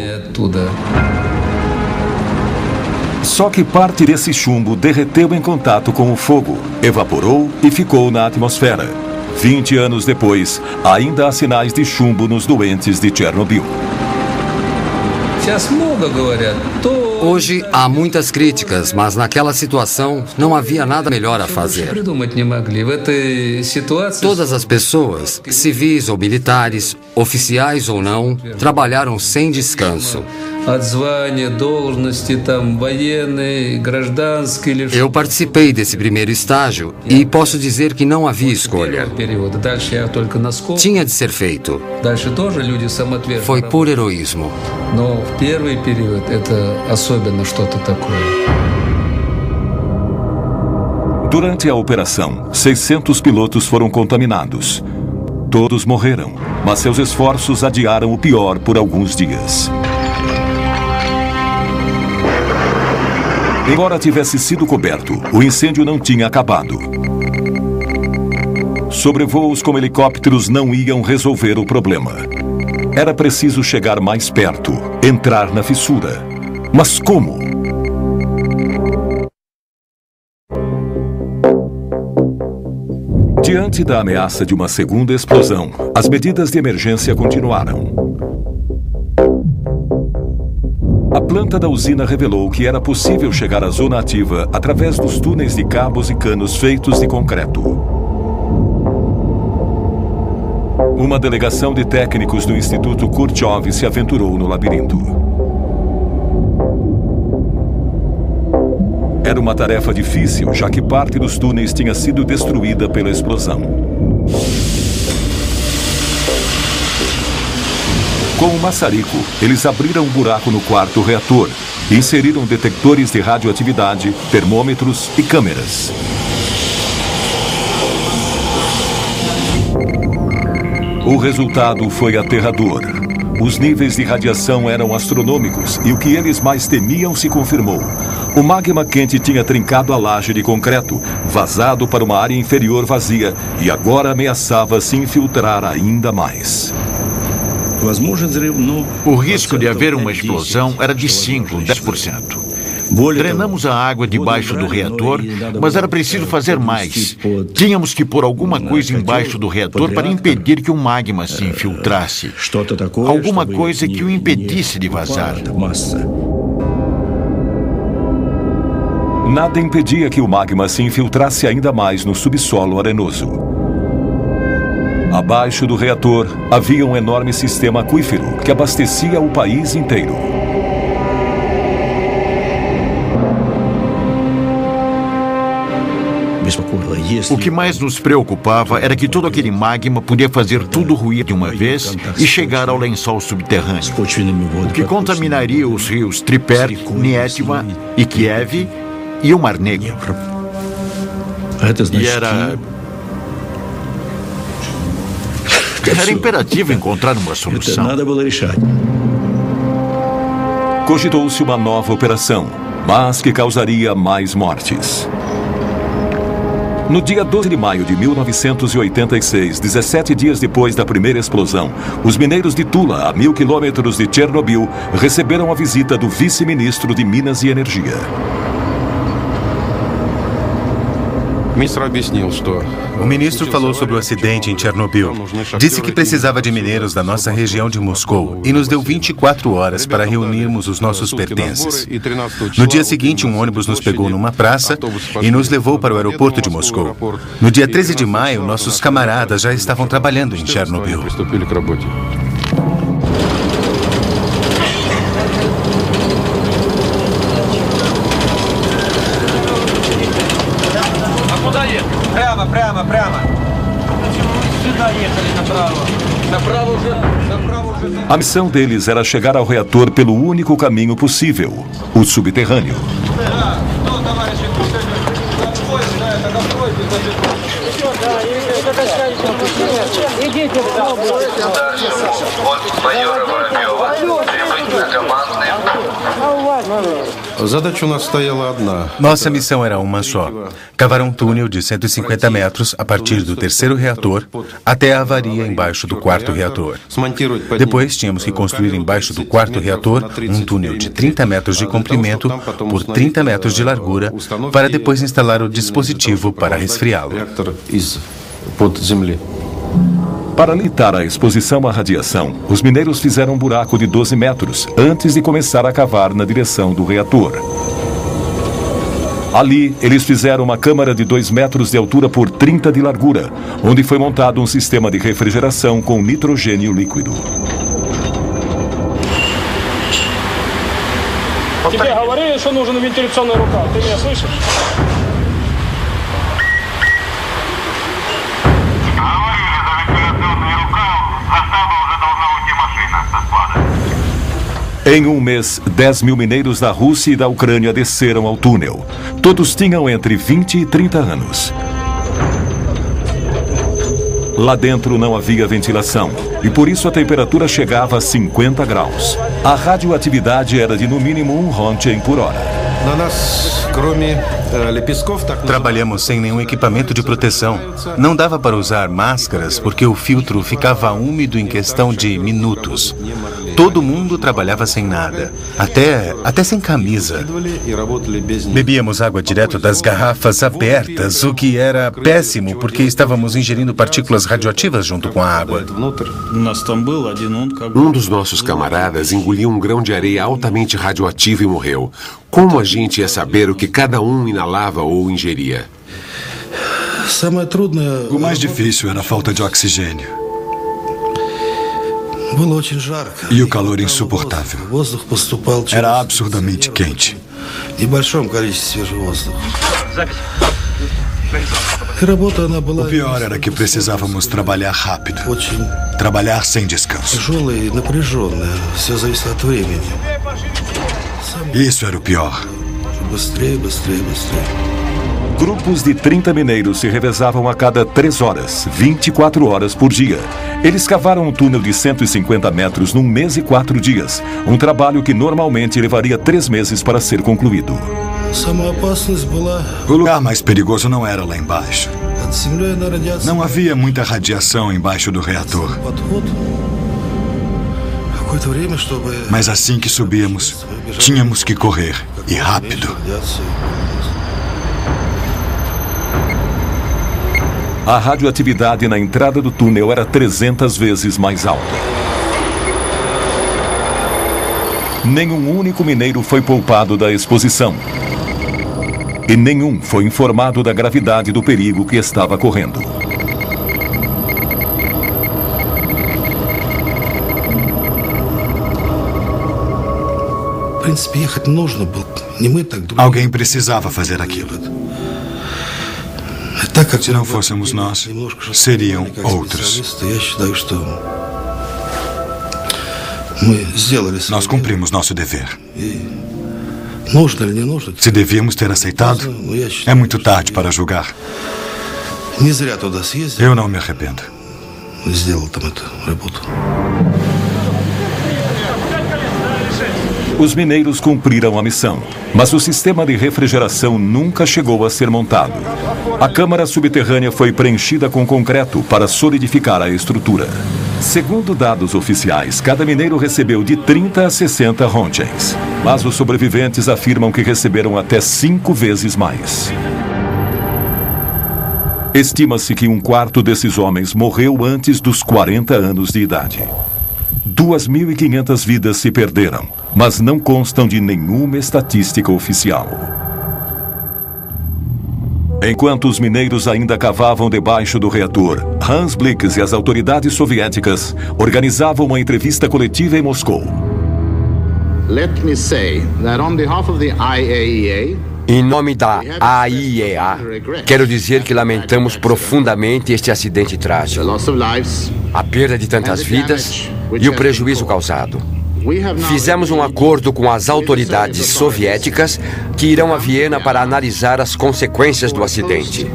Só que parte desse chumbo derreteu em contato com o fogo, evaporou e ficou na atmosfera. vinte anos depois, ainda há sinais de chumbo nos doentes de Chernobyl. Hoje há muitas críticas, mas naquela situação não havia nada melhor a fazer. Todas as pessoas, civis ou militares, oficiais ou não, trabalharam sem descanso. Eu participei desse primeiro estágio e posso dizer que não havia escolha. Tinha de ser feito. Foi por heroísmo. Durante a operação, seiscentos pilotos foram contaminados. Todos morreram, mas seus esforços adiaram o pior por alguns dias. Embora tivesse sido coberto, o incêndio não tinha acabado. Sobrevoos com helicópteros não iam resolver o problema. Era preciso chegar mais perto, entrar na fissura. Mas como? Diante da ameaça de uma segunda explosão, as medidas de emergência continuaram. A planta da usina revelou que era possível chegar à zona ativa através dos túneis de cabos e canos feitos de concreto. Uma delegação de técnicos do Instituto Kurchov se aventurou no labirinto. Era uma tarefa difícil, já que parte dos túneis tinha sido destruída pela explosão. Com o maçarico, eles abriram um buraco no quarto reator e inseriram detectores de radioatividade, termômetros e câmeras. O resultado foi aterrador. Os níveis de radiação eram astronômicos e o que eles mais temiam se confirmou. O magma quente tinha trincado a laje de concreto, vazado para uma área inferior vazia e agora ameaçava se infiltrar ainda mais. O risco de haver uma explosão era de cinco, dez por cento. Drenamos a água debaixo do reator, mas era preciso fazer mais. Tínhamos que pôr alguma coisa embaixo do reator para impedir que o magma se infiltrasse. Alguma coisa que o impedisse de vazar. Nada impedia que o magma se infiltrasse ainda mais no subsolo arenoso. Abaixo do reator havia um enorme sistema aquífero que abastecia o país inteiro. O que mais nos preocupava era que todo aquele magma podia fazer tudo ruir de uma vez e chegar ao lençol subterrâneo, o que contaminaria os rios Triper, Nietiva e Kiev e o Mar Negro. E era... Era imperativo encontrar uma solução. Cogitou-se uma nova operação, mas que causaria mais mortes. No dia doze de maio de mil novecentos e oitenta e seis, dezessete dias depois da primeira explosão, os mineiros de Tula, a mil quilômetros de Chernobyl, receberam a visita do vice-ministro de Minas e Energia. O ministro falou sobre o acidente em Chernobyl. Disse que precisava de mineiros da nossa região de Moscou e nos deu vinte e quatro horas para reunirmos os nossos pertences. No dia seguinte, um ônibus nos pegou numa praça e nos levou para o aeroporto de Moscou. No dia treze de maio, nossos camaradas já estavam trabalhando em Chernobyl. Прямо, прямо. Сюда ехали направо. Направо уже, направо уже. A missão deles era chegar ao reator pelo único caminho possível, o subterrâneo. Nossa missão era uma só: cavar um túnel de cento e cinquenta metros a partir do terceiro reator até a avaria embaixo do quarto reator. Depois tínhamos que construir embaixo do quarto reator um túnel de trinta metros de comprimento por trinta metros de largura para depois instalar o dispositivo para resfriá-lo. Para limitar a exposição à radiação, os mineiros fizeram um buraco de doze metros antes de começar a cavar na direção do reator. Ali, eles fizeram uma câmara de dois metros de altura por trinta de largura, onde foi montado um sistema de refrigeração com nitrogênio líquido. Тебе говорили, что нужен вентиляционный рукав. Ты меня слышишь? Em um mês, dez mil mineiros da Rússia e da Ucrânia desceram ao túnel. Todos tinham entre vinte e trinta anos. Lá dentro não havia ventilação e por isso a temperatura chegava a cinquenta graus. A radioatividade era de no mínimo um Rontgen por hora. Trabalhamos sem nenhum equipamento de proteção. Não dava para usar máscaras porque o filtro ficava úmido em questão de minutos. Todo mundo trabalhava sem nada, até, até sem camisa. Bebíamos água direto das garrafas abertas, o que era péssimo porque estávamos ingerindo partículas radioativas junto com a água. Um dos nossos camaradas engoliu um grão de areia altamente radioativo e morreu. Como a gente ia saber o que cada um inalava ou ingeria? O mais difícil era a falta de oxigênio. E o calor insuportável. Era absurdamente quente. O pior era que precisávamos trabalhar rápido. Trabalhar sem descanso. Isso era o pior. Grupos de trinta mineiros se revezavam a cada três horas, vinte e quatro horas por dia. Eles cavaram um túnel de cento e cinquenta metros num mês e quatro dias. Um trabalho que normalmente levaria três meses para ser concluído. O lugar mais perigoso não era lá embaixo. Não havia muita radiação embaixo do reator. Mas assim que subíamos, tínhamos que correr, e rápido. A radioatividade na entrada do túnel era trezentas vezes mais alta. Nenhum único mineiro foi poupado da exposição. E nenhum foi informado da gravidade do perigo que estava correndo. Alguém precisava fazer aquilo. Se não fôssemos nós, seriam outros. Nós cumprimos nosso dever. Se devíamos ter aceitado, é muito tarde para julgar. Eu não me arrependo. Os mineiros cumpriram a missão, mas o sistema de refrigeração nunca chegou a ser montado. A câmara subterrânea foi preenchida com concreto para solidificar a estrutura. Segundo dados oficiais, cada mineiro recebeu de trinta a sessenta rontgens, mas os sobreviventes afirmam que receberam até cinco vezes mais. Estima-se que um quarto desses homens morreu antes dos quarenta anos de idade. duas mil e quinhentas vidas se perderam, mas não constam de nenhuma estatística oficial. Enquanto os mineiros ainda cavavam debaixo do reator, Hans Blix e as autoridades soviéticas organizavam uma entrevista coletiva em Moscou. Let me say that on behalf of the I A E A, em nome da A I E A, quero dizer que lamentamos profundamente este acidente trágico, a perda de tantas vidas e o prejuízo causado. Fizemos um acordo com as autoridades soviéticas que irão a Viena para analisar as consequências do acidente.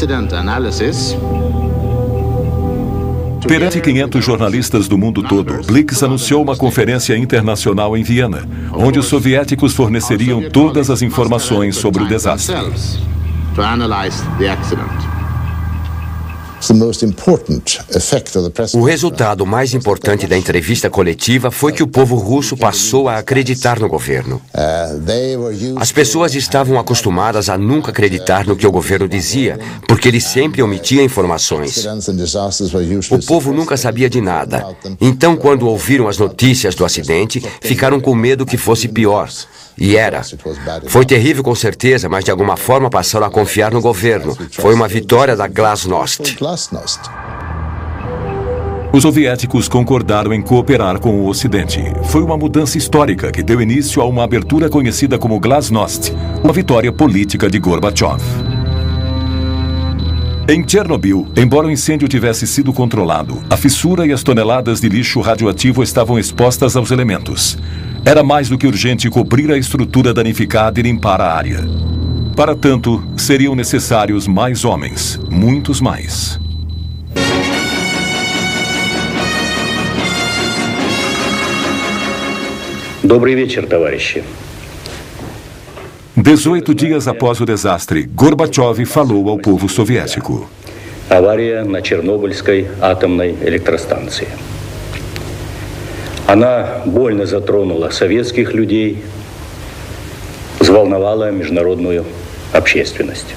Perante quinhentos jornalistas do mundo todo, Blix anunciou uma conferência internacional em Viena, onde os soviéticos forneceriam todas as informações sobre o desastre. O resultado mais importante da entrevista coletiva foi que o povo russo passou a acreditar no governo. As pessoas estavam acostumadas a nunca acreditar no que o governo dizia, porque ele sempre omitia informações. O povo nunca sabia de nada. Então, quando ouviram as notícias do acidente, ficaram com medo que fosse pior. E era. Foi terrível com certeza, mas de alguma forma passaram a confiar no governo. Foi uma vitória da Glasnost. Os soviéticos concordaram em cooperar com o Ocidente. Foi uma mudança histórica que deu início a uma abertura conhecida como Glasnost, uma vitória política de Gorbachev. Em Chernobyl, embora o incêndio tivesse sido controlado, a fissura e as toneladas de lixo radioativo estavam expostas aos elementos. Era mais do que urgente cobrir a estrutura danificada e limpar a área. Para tanto, seriam necessários mais homens, muitos mais. Добрый вечер, товарищи. dezoito dias após o desastre, Gorbachev falou ao povo soviético. Авария на Чернобыльской атомной электростанции. Она больно затронула советских людей, взволновала международную общественность.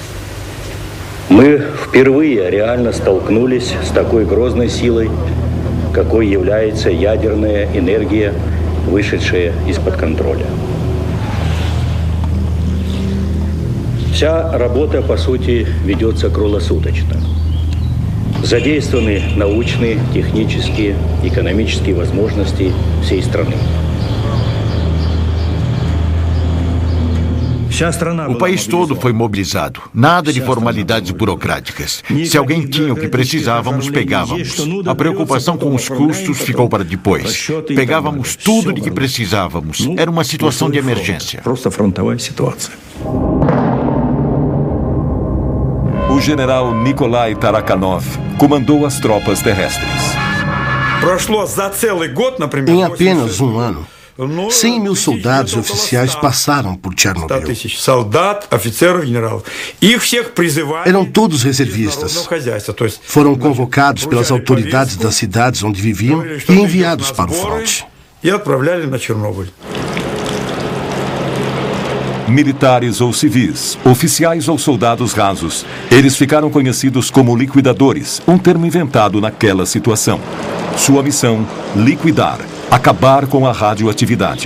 Мы впервые реально столкнулись с такой грозной силой, какой является ядерная энергия, вышедшая из-под контроля. Вся работа, по сути, ведется круглосуточно. Задействованы научные, технические, экономические возможности всей страны. O país todo foi mobilizado. Nada de formalidades burocráticas. Se alguém tinha o que precisávamos, pegávamos. A preocupação com os custos ficou para depois. Pegávamos tudo de que precisávamos. Era uma situação de emergência. O general Nikolai Tarakanov comandou as tropas terrestres. Em apenas um ano, cem mil soldados e oficiais passaram por Chernobyl. Eram todos reservistas. Foram convocados pelas autoridades das cidades onde viviam e enviados para o fronte. e отправляли на Чернобыль. Militares ou civis, oficiais ou soldados rasos, eles ficaram conhecidos como liquidadores, um termo inventado naquela situação. Sua missão, liquidar, acabar com a radioatividade.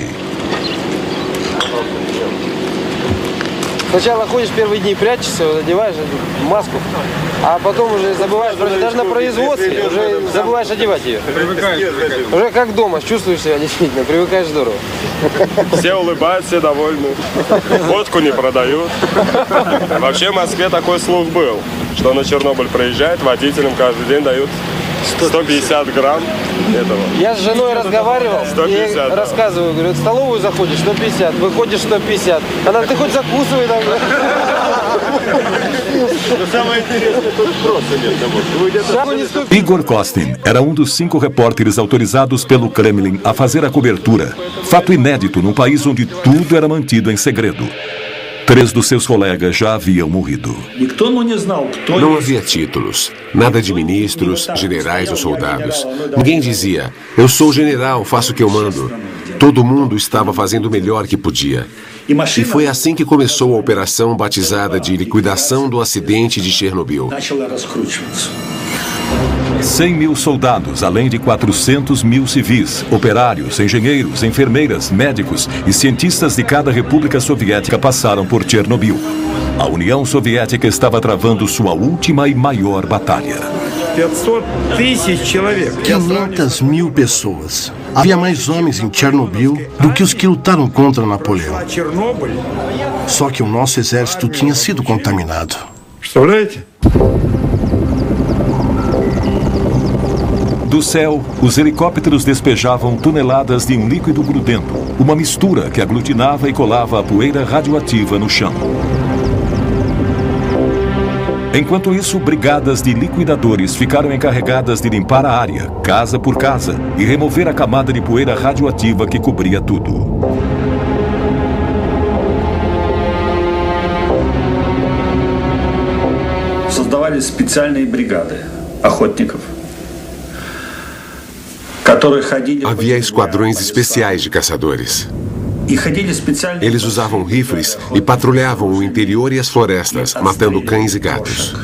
Сначала ходишь первые дни, прячешься, одеваешь маску, а потом уже забываешь, даже на производстве уже забываешь одевать ее. Уже как дома, чувствуешь себя действительно, привыкаешь здорово. Все улыбаются, все довольны. Водку не продают. Вообще в Москве такой слух был, что на Чернобыль приезжает, водителям каждый день дают сто пятьдесят грамм этого. Я с женой разговаривал, сто пятьдесят, и да. Рассказываю, говорю, в столовую заходишь сто пятьдесят, выходишь сто пятьдесят. Она, ты хоть закусывай там. Самое интересное, тут просто нет. Igor Kostin era um dos cinco repórteres autorizados pelo Kremlin a fazer a cobertura, fato inédito num país onde tudo era mantido em segredo. Três dos seus colegas já haviam morrido. Não havia títulos, nada de ministros, generais ou soldados. Ninguém dizia, eu sou general, faço o que eu mando. Todo mundo estava fazendo o melhor que podia. E foi assim que começou a operação batizada de liquidação do acidente de Chernobyl. cem mil soldados, além de quatrocentos mil civis, operários, engenheiros, enfermeiras, médicos e cientistas de cada república soviética passaram por Chernobyl. A União Soviética estava travando sua última e maior batalha. quinhentas mil pessoas. Havia mais homens em Chernobyl do que os que lutaram contra Napoleão. Só que o nosso exército tinha sido contaminado. Do céu, os helicópteros despejavam toneladas de um líquido grudento, uma mistura que aglutinava e colava a poeira radioativa no chão. Enquanto isso, brigadas de liquidadores ficaram encarregadas de limpar a área, casa por casa, e remover a camada de poeira radioativa que cobria tudo. Создавались специальные бригады охотников. Havia esquadrões especiais de caçadores. Eles usavam rifles e patrulhavam o interior e as florestas, matando cães e gatos.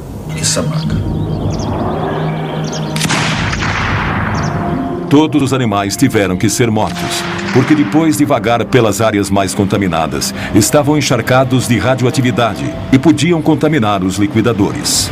Todos os animais tiveram que ser mortos, porque depois de vagar pelas áreas mais contaminadas, estavam encharcados de radioatividade e podiam contaminar os liquidadores.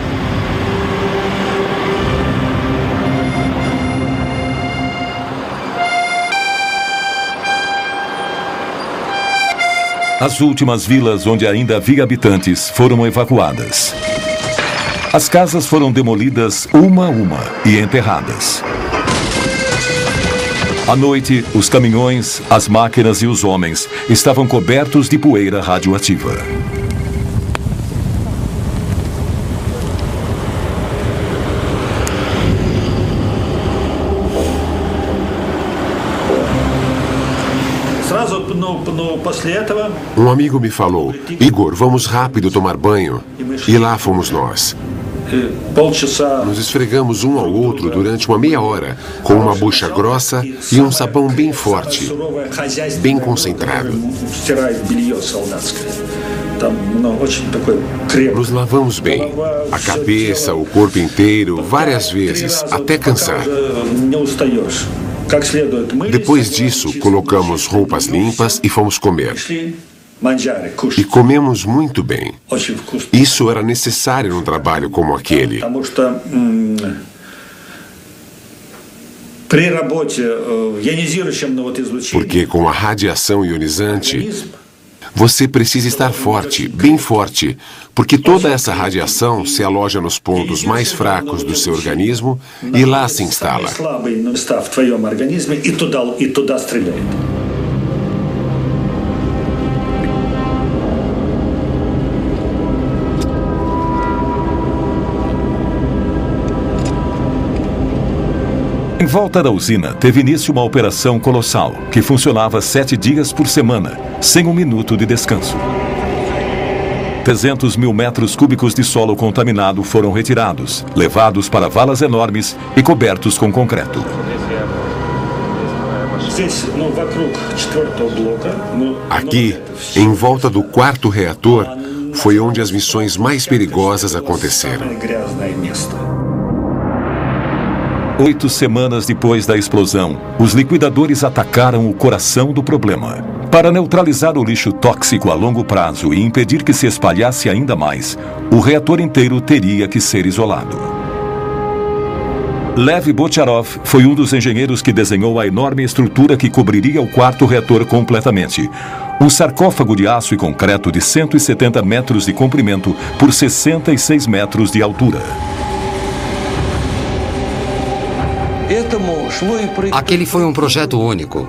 As últimas vilas onde ainda havia habitantes foram evacuadas. As casas foram demolidas uma a uma e enterradas. À noite, os caminhões, as máquinas e os homens estavam cobertos de poeira radioativa. Um amigo me falou, Igor, vamos rápido tomar banho. E lá fomos nós. Nos esfregamos um ao outro durante uma meia hora, com uma bucha grossa e um sabão bem forte, bem concentrado. Nos lavamos bem, a cabeça, o corpo inteiro, várias vezes, até cansar. Depois disso, colocamos roupas limpas e fomos comer. E comemos muito bem. Isso era necessário num trabalho como aquele. Porque com a radiação ionizante, você precisa estar forte, bem forte, porque toda essa radiação se aloja nos pontos mais fracos do seu organismo e lá se instala. Em volta da usina, teve início uma operação colossal, que funcionava sete dias por semana, sem um minuto de descanso. trezentos mil metros cúbicos de solo contaminado foram retirados, levados para valas enormes e cobertos com concreto. Aqui, em volta do quarto reator, foi onde as missões mais perigosas aconteceram. Oito semanas depois da explosão, os liquidadores atacaram o coração do problema. Para neutralizar o lixo tóxico a longo prazo e impedir que se espalhasse ainda mais, o reator inteiro teria que ser isolado. Lev Bocharov foi um dos engenheiros que desenhou a enorme estrutura que cobriria o quarto reator completamente. Um sarcófago de aço e concreto de cento e setenta metros de comprimento por sessenta e seis metros de altura. Aquele foi um projeto único.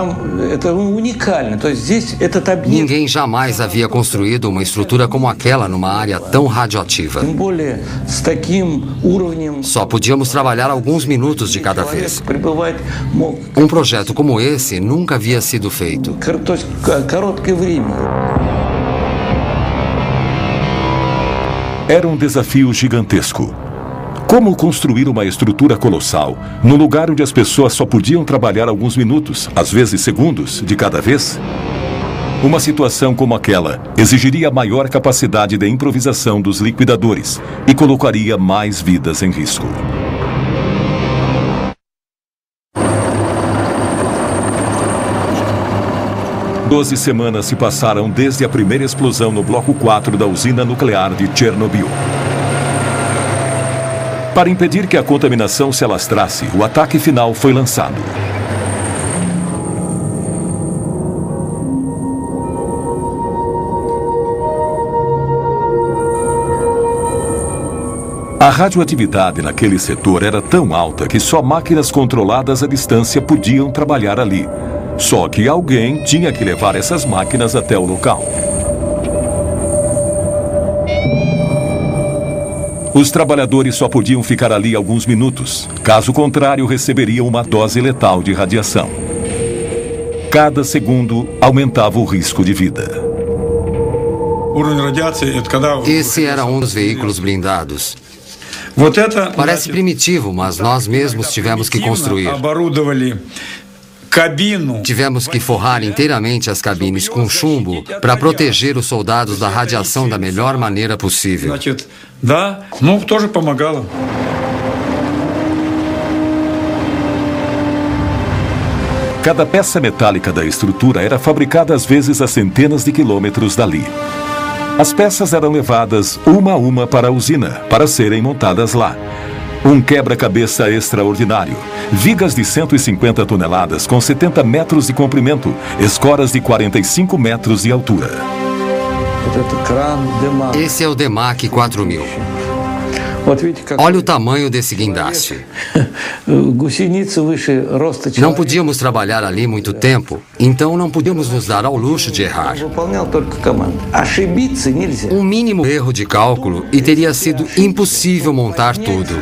Ninguém jamais havia construído uma estrutura como aquela numa área tão radioativa. Só podíamos trabalhar alguns minutos de cada vez. Um projeto como esse nunca havia sido feito. Era um desafio gigantesco. Como construir uma estrutura colossal num lugar onde as pessoas só podiam trabalhar alguns minutos, às vezes segundos, de cada vez? Uma situação como aquela exigiria maior capacidade de improvisação dos liquidadores e colocaria mais vidas em risco. Doze semanas se passaram desde a primeira explosão no bloco quatro da usina nuclear de Chernobyl. Para impedir que a contaminação se alastrasse, o ataque final foi lançado. A radioatividade naquele setor era tão alta que só máquinas controladas à distância podiam trabalhar ali. Só que alguém tinha que levar essas máquinas até o local. Os trabalhadores só podiam ficar ali alguns minutos. Caso contrário, receberiam uma dose letal de radiação. Cada segundo aumentava o risco de vida. Esse era um dos veículos blindados. Parece primitivo, mas nós mesmos tivemos que construir. Tivemos que forrar inteiramente as cabines com chumbo para proteger os soldados da radiação da melhor maneira possível. Cada peça metálica da estrutura era fabricada às vezes a centenas de quilômetros dali. As peças eram levadas uma a uma para a usina, para serem montadas lá. Um quebra-cabeça extraordinário. Vigas de cento e cinquenta toneladas com setenta metros de comprimento, escoras de quarenta e cinco metros de altura. Esse é o Demac quatro mil. Olha o tamanho desse guindaste. Não podíamos trabalhar ali muito tempo, então não podíamos nos dar ao luxo de errar. Um mínimo erro de cálculo e teria sido impossível montar tudo.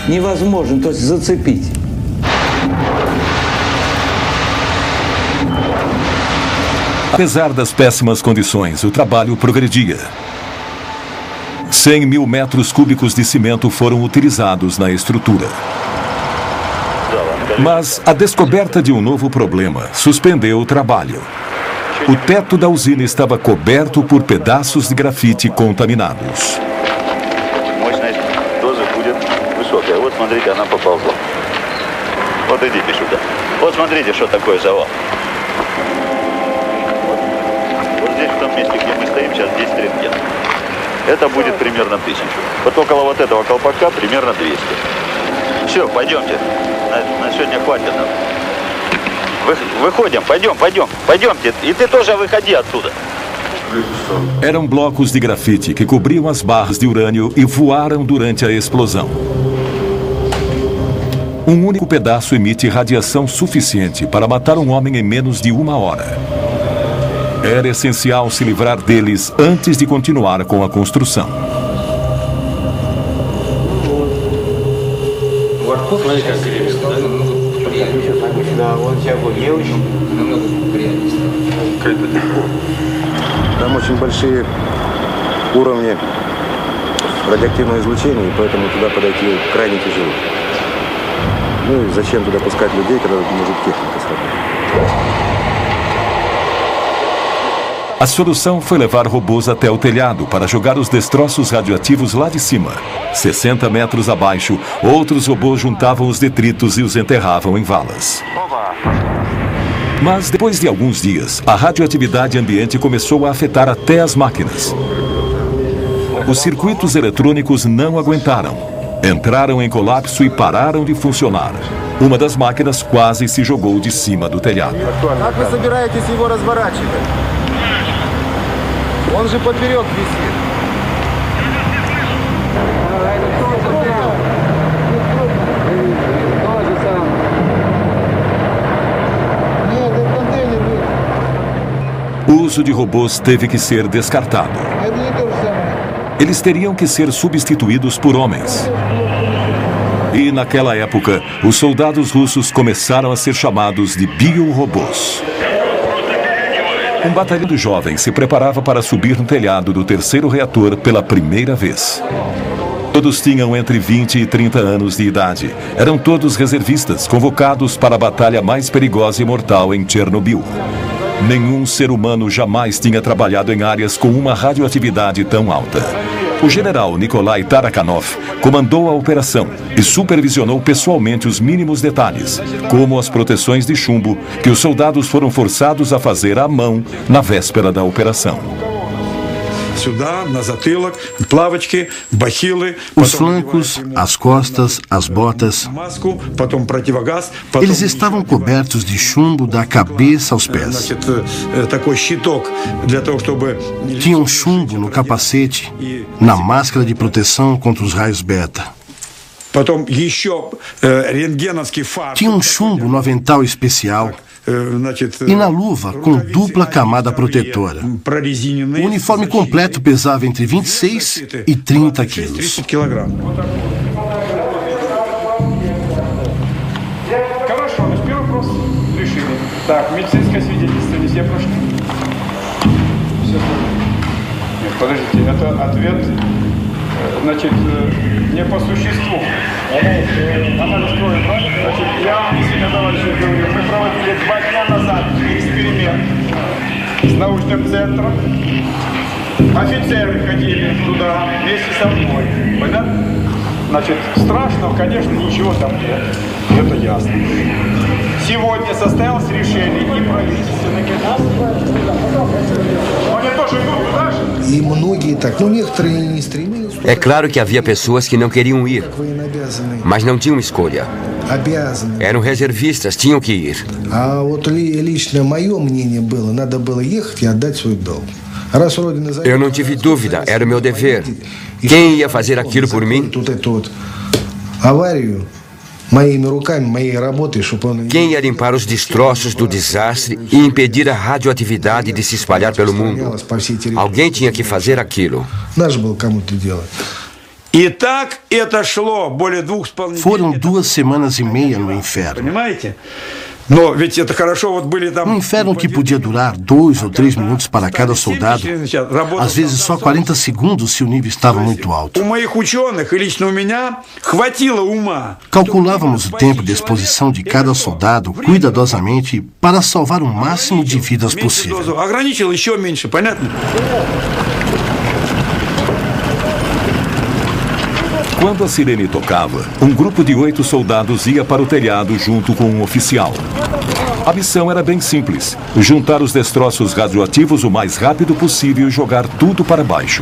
Apesar das péssimas condições, o trabalho progredia. cem mil metros cúbicos de cimento foram utilizados na estrutura. Mas a descoberta de um novo problema suspendeu o trabalho. O teto da usina estava coberto por pedaços de grafite contaminados. Это будет примерно тысячу. Вот около вот этого колпака примерно двести. Все, пойдемте. На, на сегодня хватит нам. Вы, выходим, пойдем, пойдем, пойдемте. И ты тоже выходи оттуда. Eram blocos de grafite que cobriam as barras de urânio e voaram durante a explosão. Um único pedaço emite radiação suficiente para matar um homem em menos de uma hora. Era essencial se livrar deles antes de continuar com a construção. Там очень большие уровни радиоактивного излучения, и поэтому туда подойти крайне тяжело. Ну и зачем туда пускать людей, когда может техника сработать? A solução foi levar robôs até o telhado para jogar os destroços radioativos lá de cima. sessenta metros abaixo, outros robôs juntavam os detritos e os enterravam em valas. Mas depois de alguns dias, a radioatividade ambiente começou a afetar até as máquinas. Os circuitos eletrônicos não aguentaram. Entraram em colapso e pararam de funcionar. Uma das máquinas quase se jogou de cima do telhado. Он же поперек висит. O uso de robôs teve que ser descartado. Eles teriam que ser substituídos por homens. E naquela época, os soldados russos começaram a ser chamados de biorobôs. Um batalhão de jovens se preparava para subir no telhado do terceiro reator pela primeira vez. Todos tinham entre vinte e trinta anos de idade. Eram todos reservistas, convocados para a batalha mais perigosa e mortal em Chernobyl. Nenhum ser humano jamais tinha trabalhado em áreas com uma radioatividade tão alta. O general Nikolai Tarakanov comandou a operação e supervisionou pessoalmente os mínimos detalhes, como as proteções de chumbo que os soldados foram forçados a fazer à mão na véspera da operação. Os flancos, as costas, as botas. Eles estavam cobertos de chumbo da cabeça aos pés. Tinham chumbo no capacete, na máscara de proteção contra os raios beta. Tinha um chumbo no avental especial e na luva com dupla camada protetora. O uniforme completo pesava entre vinte e seis e trinta quilos. Хорошо, значит, первый вопрос решили. Так, медицинское свидетельство не все прошли? Все. Нет, подождите, это ответ, значит, не по существу. Анализ крови, правильно? Значит, я сегодня, товарищи, говорю, мы проводили два дня назад эксперимент с научным центром. Офицеры ходили туда вместе со мной. Понятно? Значит, страшного, конечно, ничего там нет. Это ясно. Сегодня состоялось решение и правительственных. Они тоже идут туда же. И многие так, ну некоторые не стремились. É claro que havia pessoas que não queriam ir, mas não tinham escolha. Eram reservistas, tinham que ir. А вот лично мое мнение было, надо было ехать и отдать свой долг. Eu não tive dúvida, era o meu dever. Quem ia fazer aquilo por mim? Quem ia limpar os destroços do desastre e impedir a radioatividade de se espalhar pelo mundo? Alguém tinha que fazer aquilo. Foram duas semanas e meia no inferno. Um inferno que podia durar dois ou três minutos para cada soldado, às vezes só quarenta segundos se o nível estava muito alto. Calculávamos o tempo de exposição de cada soldado cuidadosamente para salvar o máximo de vidas possível. Quando a sirene tocava, um grupo de oito soldados ia para o telhado junto com um oficial. A missão era bem simples: juntar os destroços radioativos o mais rápido possível e jogar tudo para baixo.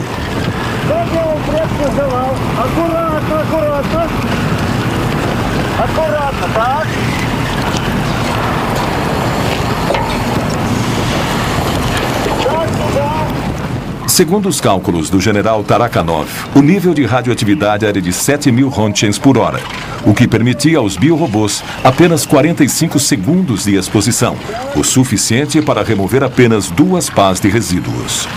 Segundo os cálculos do general Tarakanov, o nível de radioatividade era de sete mil rontgens por hora, o que permitia aos biorobôs apenas quarenta e cinco segundos de exposição, o suficiente para remover apenas duas pás de resíduos.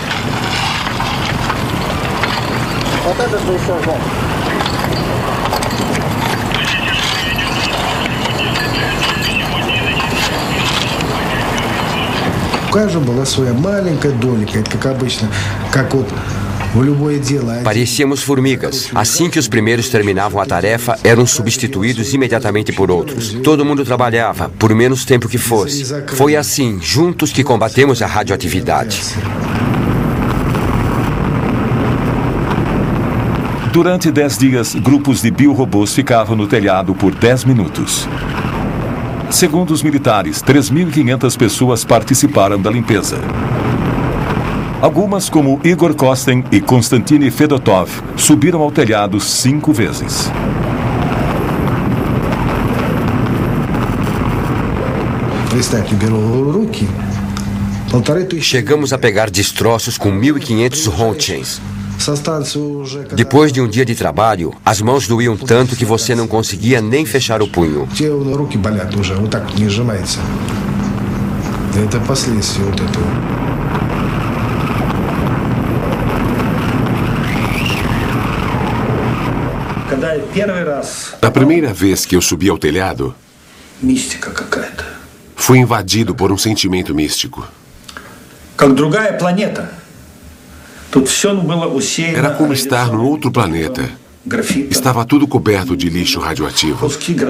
У каждого была своя маленькая долика, это как обычно, как вот Parecíamos formigas. Assim que os primeiros terminavam a tarefa, eram substituídos imediatamente por outros. Todo mundo trabalhava, por menos tempo que fosse. Foi assim, juntos, que combatemos a radioatividade. Durante dez dias, grupos de biorobôs ficavam no telhado por dez minutos. Segundo os militares, três mil e quinhentas pessoas participaram da limpeza. Algumas, como Igor Kosten e Konstantin Fedotov, subiram ao telhado cinco vezes. Chegamos a pegar destroços com mil e quinhentos Rontgens. Depois de um dia de trabalho, as mãos doíam tanto que você não conseguia nem fechar o punho. A primeira vez que eu subi ao telhado, fui invadido por um sentimento místico. Era como estar num outro planeta. Estava tudo coberto de lixo radioativo.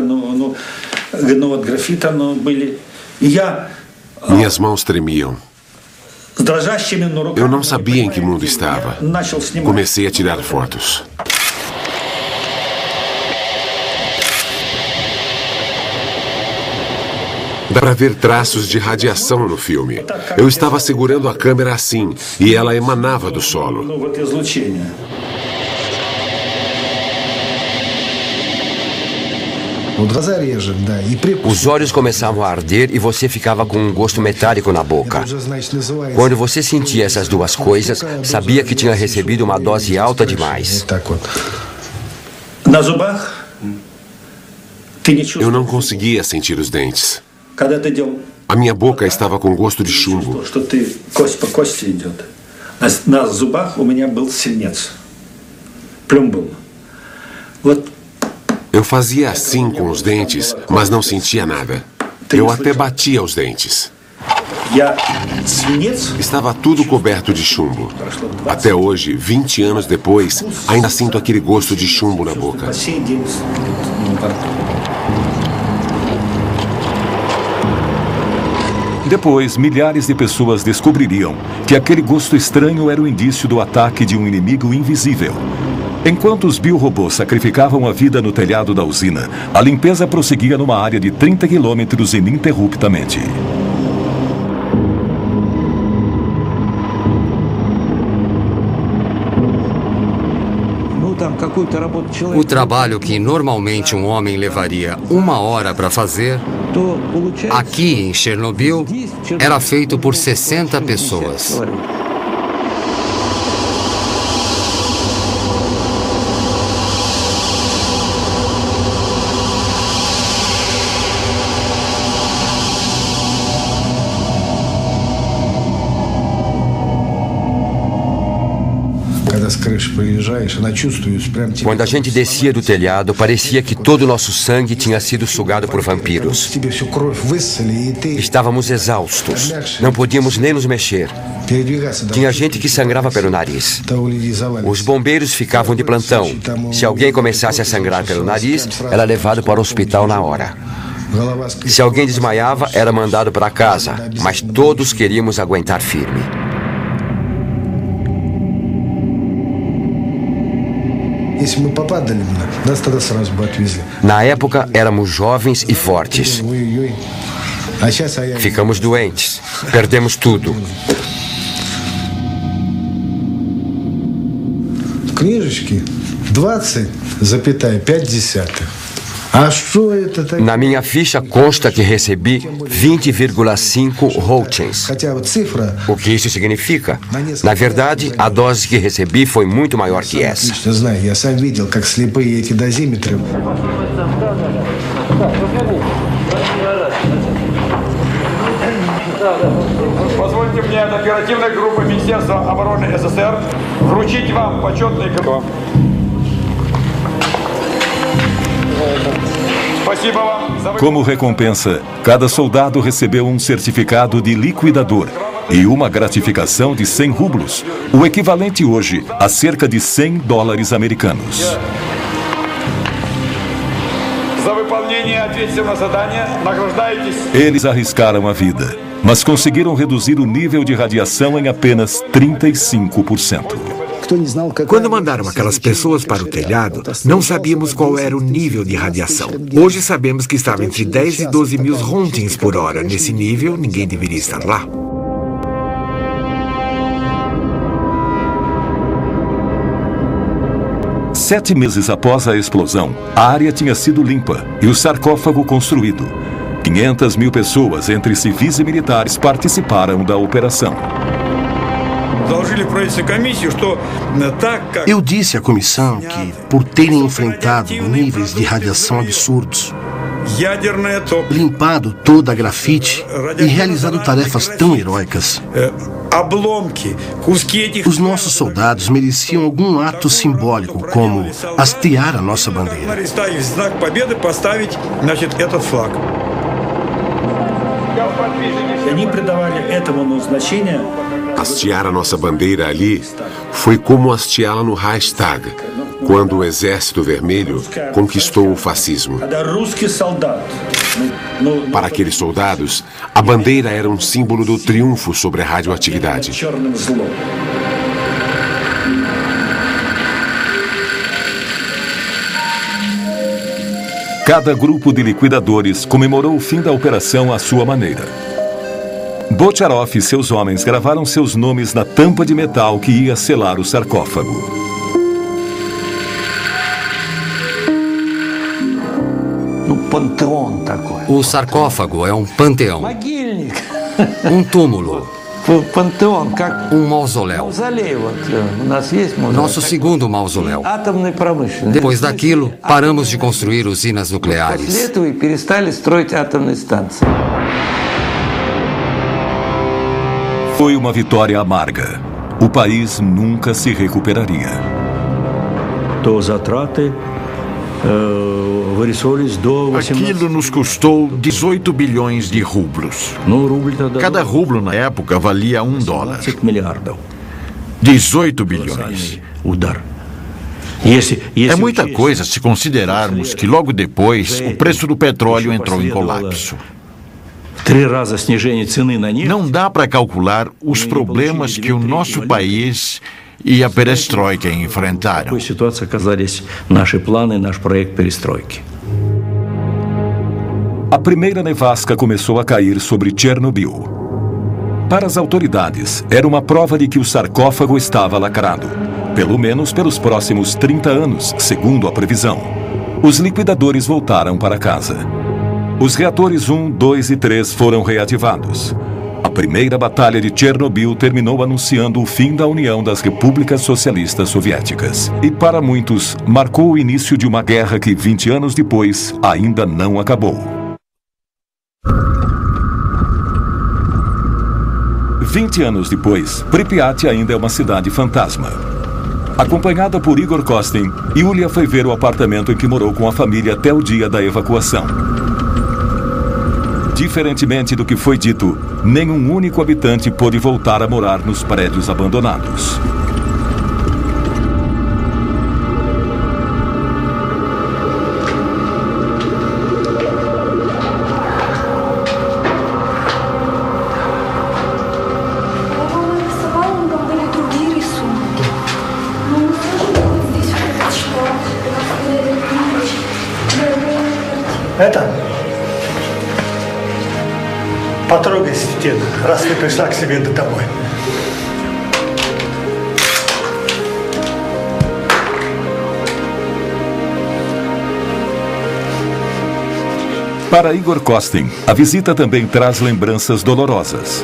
Minhas mãos tremiam. Eu não sabia em que mundo estava. Comecei a tirar fotos. Dá para ver traços de radiação no filme. Eu estava segurando a câmera assim, e ela emanava do solo. Os olhos começavam a arder e você ficava com um gosto metálico na boca. Quando você sentia essas duas coisas, sabia que tinha recebido uma dose alta demais. Eu não conseguia sentir os dentes. A minha boca estava com gosto de chumbo. Eu fazia assim com os dentes, mas não sentia nada. Eu até batia os dentes. Estava tudo coberto de chumbo. Até hoje, vinte anos depois, ainda sinto aquele gosto de chumbo na boca. Depois, milhares de pessoas descobririam que aquele gosto estranho era o indício do ataque de um inimigo invisível. Enquanto os biorobôs sacrificavam a vida no telhado da usina, a limpeza prosseguia numa área de trinta quilômetros ininterruptamente. O trabalho que normalmente um homem levaria uma hora para fazer, aqui em Chernobyl, era feito por sessenta pessoas. Quando a gente descia do telhado, parecia que todo o nosso sangue tinha sido sugado por vampiros. Estávamos exaustos. Não podíamos nem nos mexer. Tinha gente que sangrava pelo nariz. Os bombeiros ficavam de plantão. Se alguém começasse a sangrar pelo nariz, era levado para o hospital na hora. Se alguém desmaiava, era mandado para casa. Mas todos queríamos aguentar firme. Na época, éramos jovens e fortes. Ficamos doentes. Perdemos tudo. Na minha ficha consta que recebi vinte vírgula cinco Roentgens. O que isso significa? Na verdade, a dose que recebi foi muito maior que essa. Позвольте мне от оперативной группы Министерства обороны СССР вручить вам почетный грамоту. Como recompensa, cada soldado recebeu um certificado de liquidador, e uma gratificação de cem rublos, o equivalente hoje a cerca de cem dólares americanos. Eles arriscaram a vida, mas conseguiram reduzir o nível de radiação em apenas trinta e cinco por cento. Quando mandaram aquelas pessoas para o telhado, não sabíamos qual era o nível de radiação. Hoje sabemos que estava entre dez e doze mil rontgens por hora. Nesse nível, ninguém deveria estar lá. Sete meses após a explosão, a área tinha sido limpa e o sarcófago construído. quinhentas mil pessoas, entre civis e militares, participaram da operação. Eu disse à comissão que, por terem enfrentado níveis de radiação absurdos, limpado toda a grafite e realizado tarefas tão heróicas, os nossos soldados mereciam algum ato simbólico, como hastear a nossa bandeira. Hastear a nossa bandeira ali foi como hasteá-la no Reichstag, quando o Exército Vermelho conquistou o fascismo. Para aqueles soldados, a bandeira era um símbolo do triunfo sobre a radioatividade. Cada grupo de liquidadores comemorou o fim da operação à sua maneira. Bocharov e seus homens gravaram seus nomes na tampa de metal que ia selar o sarcófago. O sarcófago é um panteão. Um túmulo. Um mausoléu. Nosso segundo mausoléu. Depois daquilo, paramos de construir usinas nucleares. Foi uma vitória amarga. O país nunca se recuperaria. Aquilo nos custou dezoito bilhões de rublos. Cada rublo na época valia um dólar. dezoito bilhões. É muita coisa se considerarmos que logo depois o preço do petróleo entrou em colapso. Não dá para calcular os problemas que o nosso país e a perestroika enfrentaram. A primeira nevasca começou a cair sobre Chernobyl. Para as autoridades, era uma prova de que o sarcófago estava lacrado, pelo menos pelos próximos trinta anos, segundo a previsão. Os liquidadores voltaram para casa. Os reatores um, dois e três foram reativados. A primeira batalha de Chernobyl terminou anunciando o fim da União das Repúblicas Socialistas Soviéticas. E para muitos, marcou o início de uma guerra que, vinte anos depois, ainda não acabou. vinte anos depois, Pripyat ainda é uma cidade fantasma. Acompanhada por Igor Kostin, Yulia foi ver o apartamento em que morou com a família até o dia da evacuação. Diferentemente do que foi dito, nenhum único habitante pôde voltar a morar nos prédios abandonados. Это? Потрогай стену, раз ты пришла к себе домой. Para Igor Kostin, a visita também traz lembranças dolorosas.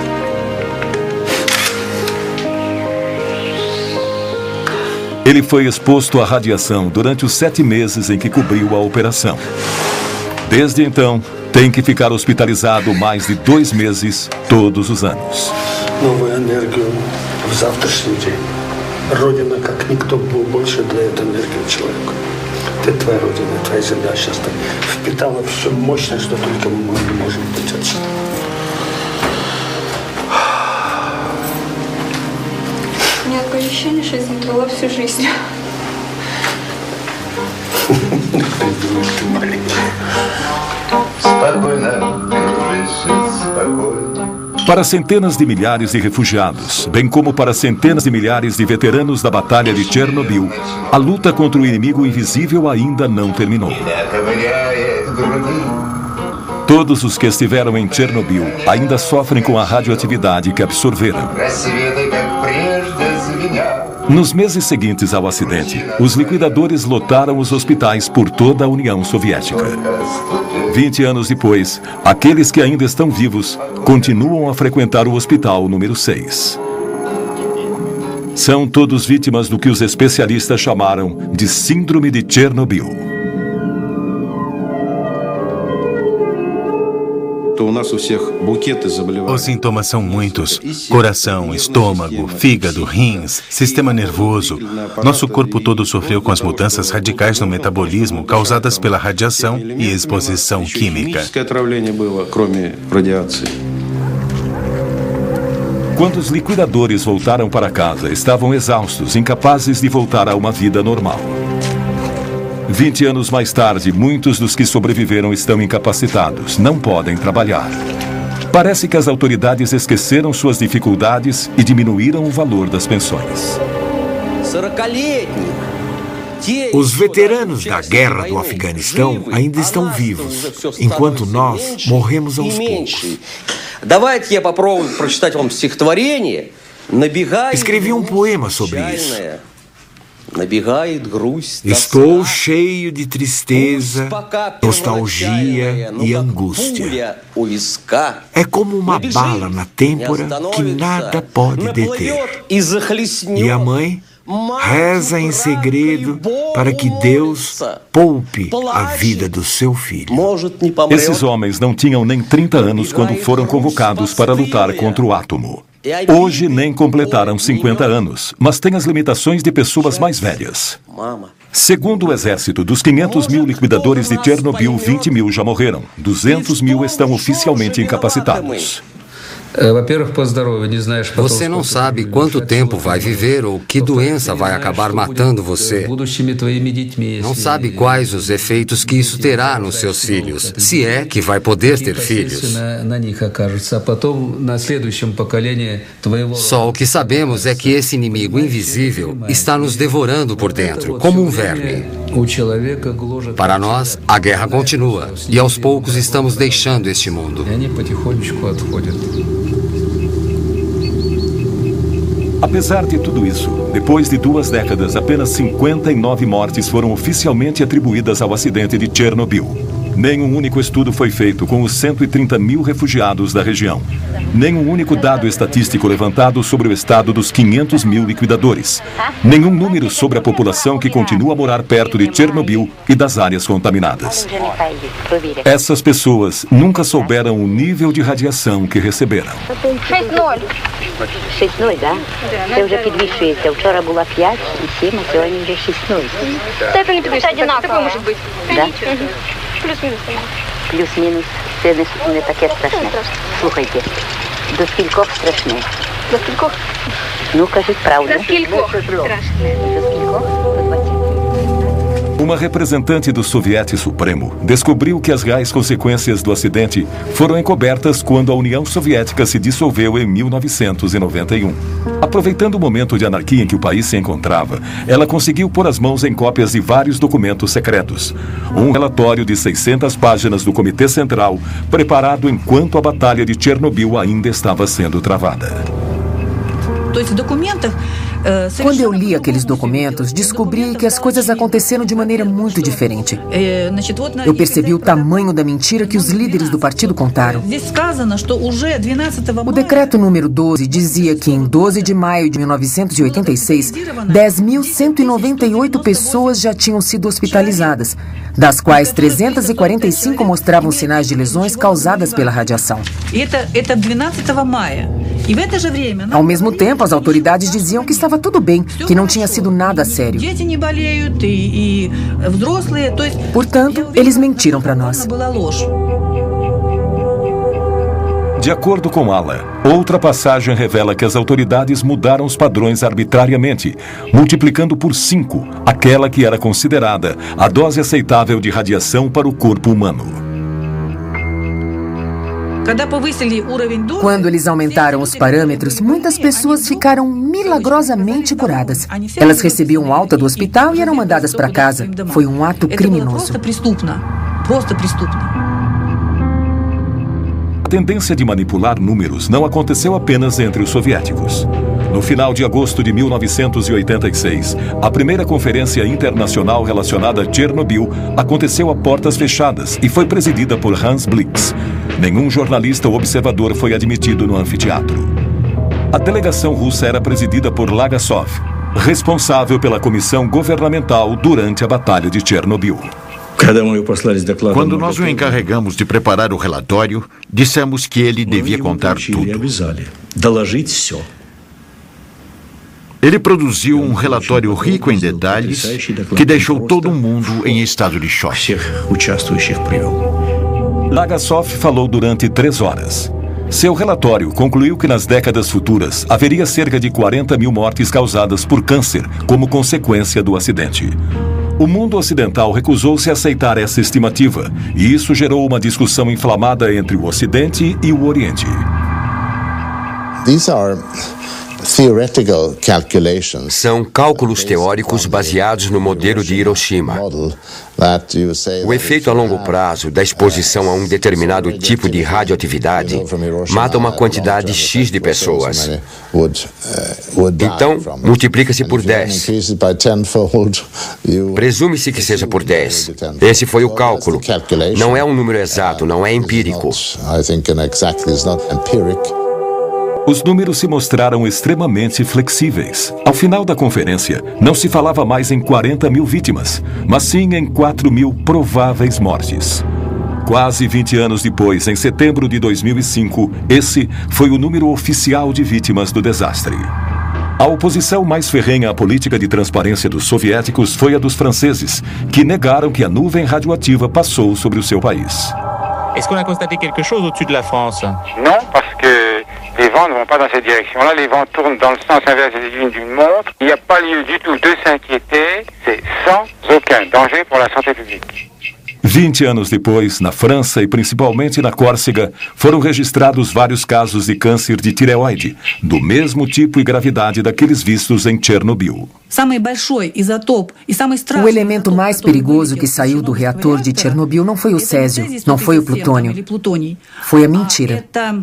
Ele foi exposto à radiação durante os sete meses em que cobriu a operação. Desde então, tem que ficar hospitalizado mais de dois meses todos os anos. Новую энергию в завтрашний день. Родина, как никто, больше дает энергию человеку. Это твоя родина, твоя земля сейчас так впитала все мощное, что только мы можем дотянуться. ощущение, что изменила всю жизнь. Para centenas de milhares de refugiados, bem como para centenas de milhares de veteranos da Batalha de Chernobyl, a luta contra o inimigo invisível ainda não terminou. Todos os que estiveram em Chernobyl ainda sofrem com a radioatividade que absorveram. Nos meses seguintes ao acidente, os liquidadores lotaram os hospitais por toda a União Soviética. Vinte anos depois, aqueles que ainda estão vivos continuam a frequentar o hospital número seis. São todos vítimas do que os especialistas chamaram de Síndrome de Chernobyl. Os sintomas são muitos: coração, estômago, fígado, rins, sistema nervoso. Nosso corpo todo sofreu com as mudanças radicais no metabolismo causadas pela radiação e exposição química. Quando os liquidadores voltaram para casa, estavam exaustos, incapazes de voltar a uma vida normal. Vinte anos mais tarde, muitos dos que sobreviveram estão incapacitados, não podem trabalhar. Parece que as autoridades esqueceram suas dificuldades e diminuíram o valor das pensões. Os veteranos da guerra do Afeganistão ainda estão vivos, enquanto nós morremos aos poucos. Escrevi um poema sobre isso. Estou cheio de tristeza, nostalgia e angústia. É como uma bala na têmpora que nada pode deter. E a mãe reza em segredo para que Deus poupe a vida do seu filho. Esses homens não tinham nem trinta anos quando foram convocados para lutar contra o átomo. Hoje nem completaram cinquenta anos, mas têm as limitações de pessoas mais velhas. Segundo o exército, dos quinhentos mil liquidadores de Chernobyl, vinte mil já morreram. duzentos mil estão oficialmente incapacitados. Você não sabe quanto tempo vai viver ou que doença vai acabar matando você. Não sabe quais os efeitos que isso terá nos seus filhos, se é que vai poder ter filhos. Só o que sabemos é que esse inimigo invisível está nos devorando por dentro, como um verme. Para nós, a guerra continua e aos poucos estamos deixando este mundo. Apesar de tudo isso, depois de duas décadas, apenas cinquenta e nove mortes foram oficialmente atribuídas ao acidente de Chernobyl. Nenhum único estudo foi feito com os cento e trinta mil refugiados da região. Nenhum único dado estatístico levantado sobre o estado dos quinhentos mil liquidadores. Nenhum número sobre a população que continua a morar perto de Chernobyl e das áreas contaminadas. Essas pessoas nunca souberam o nível de radiação que receberam. шість нуль, да? Це вже підвищується. Вчора була п'ять і сім, а сьогодні вже шість нуль. Степень підвищення однаково може бути. Да? Плюс-мінус. Плюс-мінус. Це не, не таке страшне. Слухайте, до скількох страшне? До скількох? Ну, кажіть правду. До скількох страшне? До скількох? До двадцяти. Uma representante do Soviete Supremo descobriu que as reais consequências do acidente foram encobertas quando a União Soviética se dissolveu em mil novecentos e noventa e um. Aproveitando o momento de anarquia em que o país se encontrava, ela conseguiu pôr as mãos em cópias de vários documentos secretos. Um relatório de seiscentas páginas do Comitê Central, preparado enquanto a Batalha de Chernobyl ainda estava sendo travada. Quando eu li aqueles documentos, descobri que as coisas aconteceram de maneira muito diferente. Eu percebi o tamanho da mentira que os líderes do partido contaram. O decreto número doze dizia que em doze de maio de mil novecentos e oitenta e seis, dez mil cento e noventa e oito pessoas já tinham sido hospitalizadas, das quais trezentas e quarenta e cinco mostravam sinais de lesões causadas pela radiação. Ao mesmo tempo, as autoridades diziam que estava tudo bem, que não tinha sido nada sério. Portanto, eles mentiram para nós. De acordo com Ala, outra passagem revela que as autoridades mudaram os padrões arbitrariamente, multiplicando por cinco aquela que era considerada a dose aceitável de radiação para o corpo humano. Quando eles aumentaram os parâmetros, muitas pessoas ficaram milagrosamente curadas. Elas recebiam alta do hospital e eram mandadas para casa. Foi um ato criminoso. A tendência de manipular números não aconteceu apenas entre os soviéticos. No final de agosto de mil novecentos e oitenta e seis, a primeira conferência internacional relacionada a Chernobyl aconteceu a portas fechadas e foi presidida por Hans Blix. Nenhum jornalista ou observador foi admitido no anfiteatro. A delegação russa era presidida por Lagasov, responsável pela comissão governamental durante a Batalha de Chernobyl. Quando nós o encarregamos de preparar o relatório, dissemos que ele devia contar tudo. Ele produziu um relatório rico em detalhes que deixou todo mundo em estado de choque. Lagasov falou durante três horas. Seu relatório concluiu que nas décadas futuras haveria cerca de quarenta mil mortes causadas por câncer como consequência do acidente. O mundo ocidental recusou-se a aceitar essa estimativa, e isso gerou uma discussão inflamada entre o Ocidente e o Oriente. These are São cálculos teóricos baseados no modelo de Hiroshima. O efeito a longo prazo da exposição a um determinado tipo de radioatividade mata uma quantidade X de pessoas. Então, multiplica-se por dez. Presume-se que seja por dez. Esse foi o cálculo. Não é um número exato, não é empírico. Os números se mostraram extremamente flexíveis. Ao final da conferência, não se falava mais em quarenta mil vítimas, mas sim em quatro mil prováveis mortes. Quase vinte anos depois, em setembro de dois mil e cinco, esse foi o número oficial de vítimas do desastre. A oposição mais ferrenha à política de transparência dos soviéticos foi a dos franceses, que negaram que a nuvem radioativa passou sobre o seu país. Est-ce qu'on a constaté quelque chose au-dessus de la France? Non, parce que les vents ne vont pas dans cette direction-là. Les vents tournent dans le sens inverse des aiguilles d'une montre. Il n'y a pas lieu du tout de s'inquiéter. C'est sans aucun danger pour la santé publique. vinte anos depois, na França e principalmente na Córcega, foram registrados vários casos de câncer de tireoide, do mesmo tipo e gravidade daqueles vistos em Chernobyl. O elemento mais perigoso que saiu do reator de Chernobyl não foi o césio, não foi o plutônio, foi a mentira.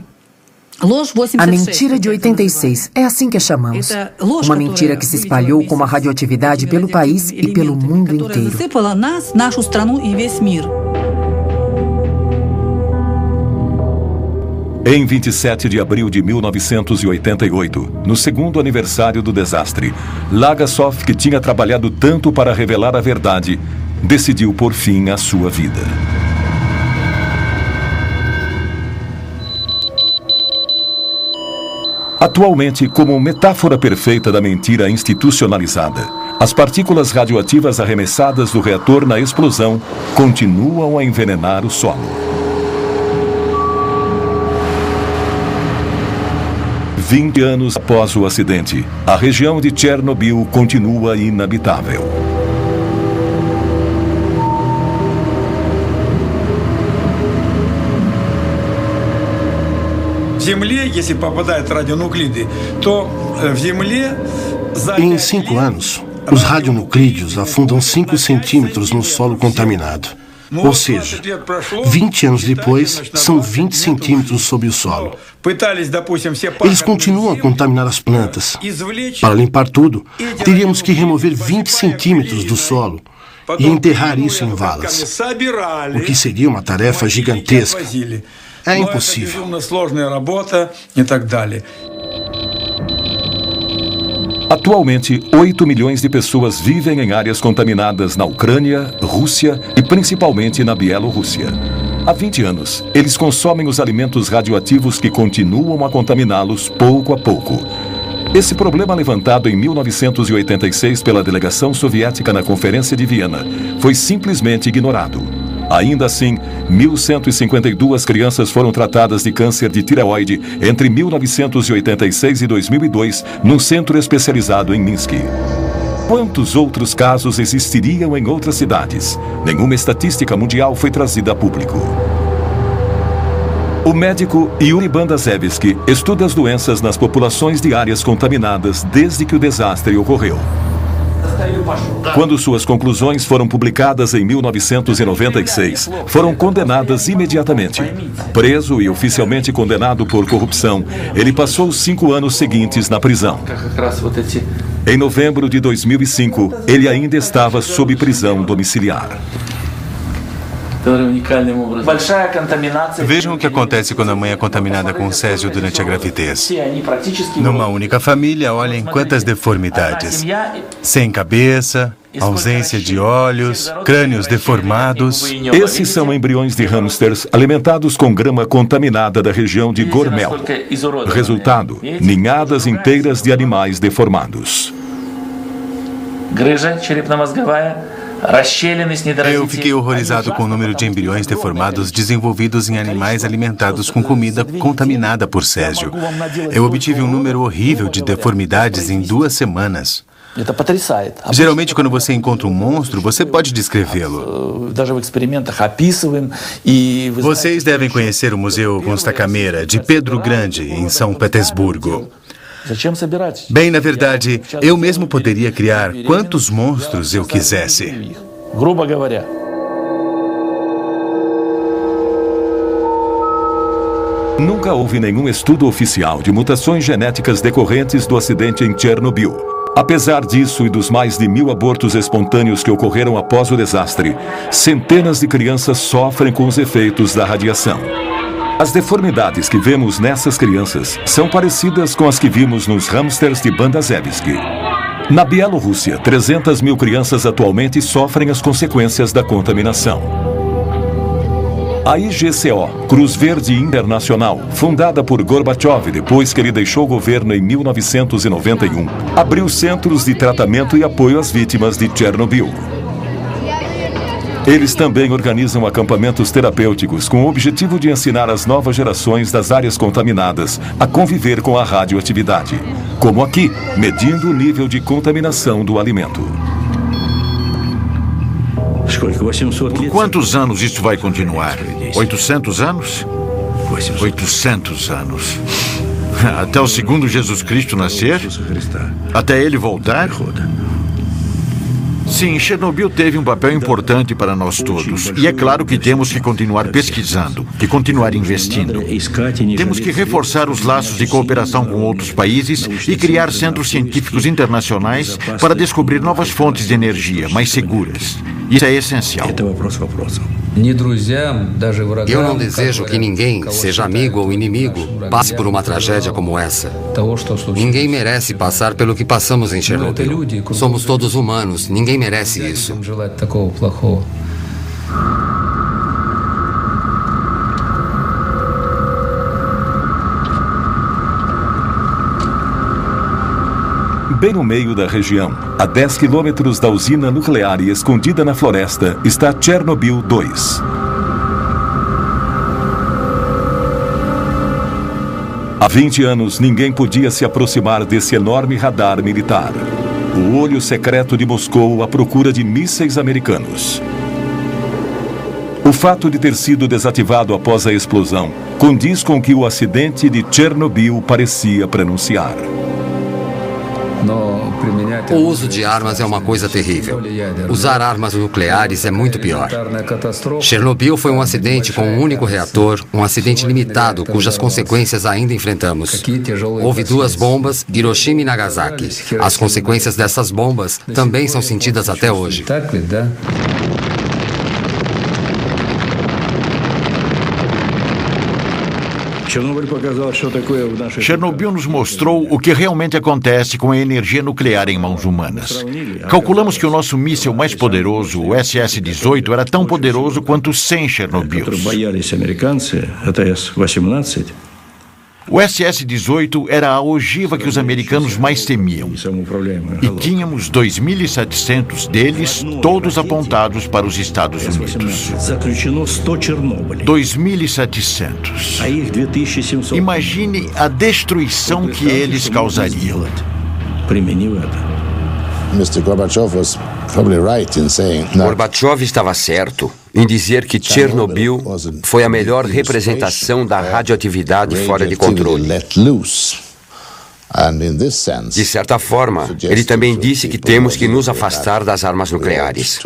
A mentira de oitenta e seis, é assim que a chamamos. Uma mentira que se espalhou como a radioatividade pelo país e pelo mundo inteiro. Em vinte e sete de abril de mil novecentos e oitenta e oito, no segundo aniversário do desastre, Lagasov, que tinha trabalhado tanto para revelar a verdade, decidiu por fim a sua vida. Atualmente, como metáfora perfeita da mentira institucionalizada, as partículas radioativas arremessadas do reator na explosão continuam a envenenar o solo. vinte anos após o acidente, a região de Chernobyl continua inabitável. Em cinco anos, os radionuclídeos afundam cinco centímetros no solo contaminado. Ou seja, vinte anos depois, são vinte centímetros sob o solo. Eles continuam a contaminar as plantas. Para limpar tudo, teríamos que remover vinte centímetros do solo e enterrar isso em valas, o que seria uma tarefa gigantesca. É impossível. Atualmente, oito milhões de pessoas vivem em áreas contaminadas na Ucrânia, Rússia e principalmente na Bielorrússia. Há vinte anos, eles consomem os alimentos radioativos que continuam a contaminá-los pouco a pouco. Esse problema, levantado em mil novecentos e oitenta e seis pela delegação soviética na Conferência de Viena, foi simplesmente ignorado. Ainda assim, mil cento e cinquenta e duas crianças foram tratadas de câncer de tireoide entre mil novecentos e oitenta e seis e dois mil e dois, num centro especializado em Minsk. Quantos outros casos existiriam em outras cidades? Nenhuma estatística mundial foi trazida a público. O médico Yuri Bandazevski estuda as doenças nas populações de áreas contaminadas desde que o desastre ocorreu. Quando suas conclusões foram publicadas em mil novecentos e noventa e seis, foram condenadas imediatamente. Preso e oficialmente condenado por corrupção, ele passou os cinco anos seguintes na prisão. Em novembro de dois mil e cinco, ele ainda estava sob prisão domiciliar. Vejam o que acontece quando a mãe é contaminada com césio durante a gravidez. Numa única família, olhem quantas deformidades. Sem cabeça, ausência de olhos, crânios deformados. Esses são embriões de hamsters alimentados com grama contaminada da região de Gormel. Resultado, ninhadas inteiras de animais deformados. Eu fiquei horrorizado com o número de embriões deformados desenvolvidos em animais alimentados com comida contaminada por césio. Eu obtive um número horrível de deformidades em duas semanas. Geralmente, quando você encontra um monstro, você pode descrevê-lo. Vocês devem conhecer o Museu Constakamera, de Pedro Grande, em São Petersburgo. Bem, na verdade, eu mesmo poderia criar quantos monstros eu quisesse. Nunca houve nenhum estudo oficial de mutações genéticas decorrentes do acidente em Chernobyl. Apesar disso e dos mais de mil abortos espontâneos que ocorreram após o desastre, centenas de crianças sofrem com os efeitos da radiação. As deformidades que vemos nessas crianças são parecidas com as que vimos nos hamsters de Bandazevski. Na Bielorrússia, trezentas mil crianças atualmente sofrem as consequências da contaminação. A I G C O, Cruz Verde Internacional, fundada por Gorbachev depois que ele deixou o governo em mil novecentos e noventa e um, abriu centros de tratamento e apoio às vítimas de Chernobyl. Eles também organizam acampamentos terapêuticos com o objetivo de ensinar as novas gerações das áreas contaminadas a conviver com a radioatividade, como aqui, medindo o nível de contaminação do alimento. Por quantos anos isso vai continuar? oitocentos anos? oitocentos anos. Até o segundo Jesus Cristo nascer? Até ele voltar? Sim, Chernobyl teve um papel importante para nós todos. E é claro que temos que continuar pesquisando, que continuar investindo. Temos que reforçar os laços de cooperação com outros países e criar centros científicos internacionais para descobrir novas fontes de energia mais seguras. Isso é essencial. Eu não desejo que ninguém, seja amigo ou inimigo, passe por uma tragédia como essa. Ninguém merece passar pelo que passamos em Chernobyl. Somos todos humanos, ninguém merece isso. Bem no meio da região, a dez quilômetros da usina nuclear e escondida na floresta, está Chernobyl dois. Há vinte anos, ninguém podia se aproximar desse enorme radar militar. O olho secreto de Moscou à procura de mísseis americanos. O fato de ter sido desativado após a explosão condiz com o que o acidente de Chernobyl parecia prenunciar. O uso de armas é uma coisa terrível. Usar armas nucleares é muito pior. Chernobyl foi um acidente com um único reator, um acidente limitado, cujas consequências ainda enfrentamos. Houve duas bombas, Hiroshima e Nagasaki. As consequências dessas bombas também são sentidas até hoje. Chernobyl nos mostrou o que realmente acontece com a energia nuclear em mãos humanas. Calculamos que o nosso míssil mais poderoso, o S S dezoito, era tão poderoso quanto cem Chernobyls. O S S dezoito era a ogiva que os americanos mais temiam. E tínhamos dois mil e setecentos deles, todos apontados para os Estados Unidos. dois mil e setecentos. Imagine a destruição que eles causariam. mister Gorbachev was probably right in saying Gorbachev estava certo em dizer que Chernobyl foi a melhor representação da radioatividade fora de controle. De certa forma, ele também disse que temos que nos afastar das armas nucleares.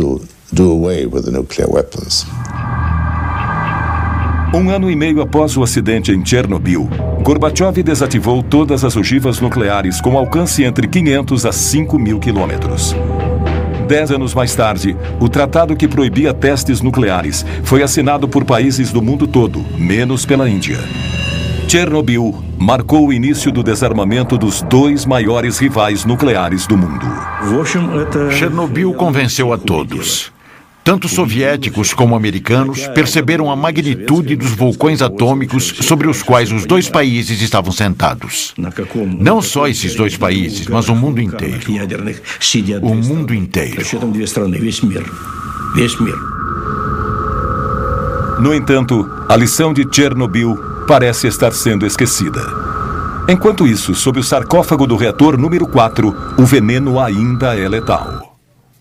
Um ano e meio após o acidente em Chernobyl, Gorbachev desativou todas as ogivas nucleares com alcance entre quinhentos a cinco mil quilômetros. Dez anos mais tarde, o tratado que proibia testes nucleares foi assinado por países do mundo todo, menos pela Índia. Chernobyl marcou o início do desarmamento dos dois maiores rivais nucleares do mundo. Chernobyl convenceu a todos. Tanto soviéticos como americanos perceberam a magnitude dos vulcões atômicos sobre os quais os dois países estavam sentados. Não só esses dois países, mas o mundo inteiro. O mundo inteiro. No entanto, a lição de Chernobyl parece estar sendo esquecida. Enquanto isso, sob o sarcófago do reator número quatro, o veneno ainda é letal.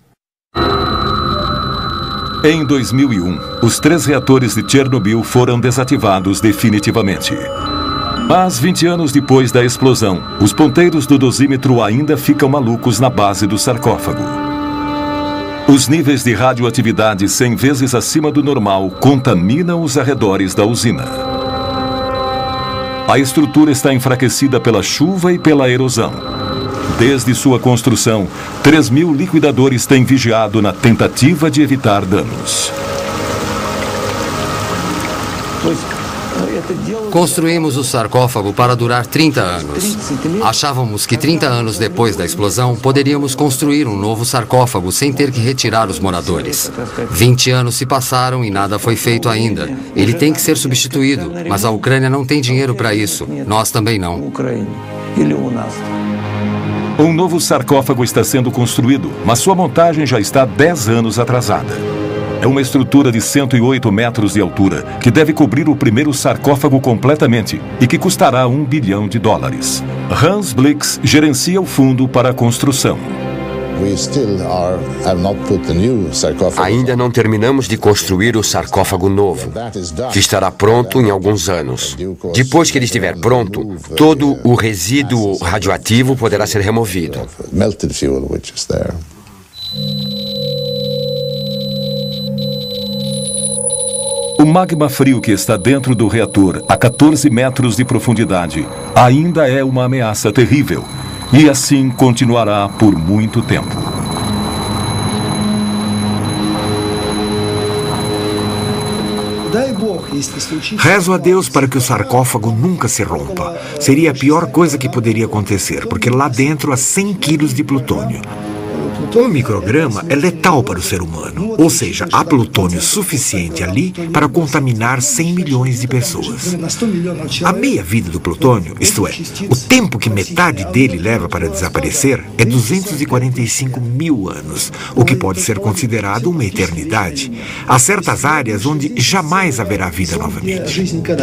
Em dois mil e um, os três reatores de Chernobyl foram desativados definitivamente. Mas vinte anos depois da explosão, os ponteiros do dosímetro ainda ficam malucos na base do sarcófago. Os níveis de radioatividade cem vezes acima do normal contaminam os arredores da usina. A estrutura está enfraquecida pela chuva e pela erosão. Desde sua construção, três mil liquidadores têm vigiado na tentativa de evitar danos. Construímos o sarcófago para durar trinta anos. Achávamos que trinta anos depois da explosão, poderíamos construir um novo sarcófago sem ter que retirar os moradores. vinte anos se passaram e nada foi feito ainda. Ele tem que ser substituído, mas a Ucrânia não tem dinheiro para isso. Nós também não. Um novo sarcófago está sendo construído, mas sua montagem já está dez anos atrasada. É uma estrutura de cento e oito metros de altura que deve cobrir o primeiro sarcófago completamente e que custará um bilhão de dólares. Hans Blix gerencia o fundo para a construção. Ainda não terminamos de construir o sarcófago novo, que estará pronto em alguns anos. Depois que ele estiver pronto, todo o resíduo radioativo poderá ser removido. O magma frio que está dentro do reator, a quatorze metros de profundidade, ainda é uma ameaça terrível. E assim continuará por muito tempo. Rezo a Deus para que o sarcófago nunca se rompa. Seria a pior coisa que poderia acontecer, porque lá dentro há cem quilos de plutônio. Um micrograma é letal para o ser humano, ou seja, há plutônio suficiente ali para contaminar cem milhões de pessoas. A meia-vida do plutônio, isto é, o tempo que metade dele leva para desaparecer, é duzentos e quarenta e cinco mil anos, o que pode ser considerado uma eternidade. Há certas áreas onde jamais haverá vida novamente.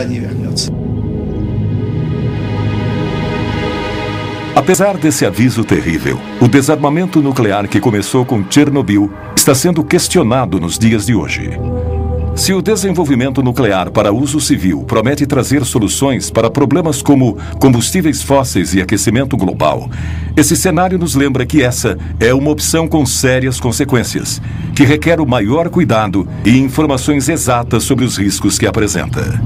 Apesar desse aviso terrível, o desarmamento nuclear que começou com Chernobyl está sendo questionado nos dias de hoje. Se o desenvolvimento nuclear para uso civil promete trazer soluções para problemas como combustíveis fósseis e aquecimento global, esse cenário nos lembra que essa é uma opção com sérias consequências, que requer o maior cuidado e informações exatas sobre os riscos que apresenta.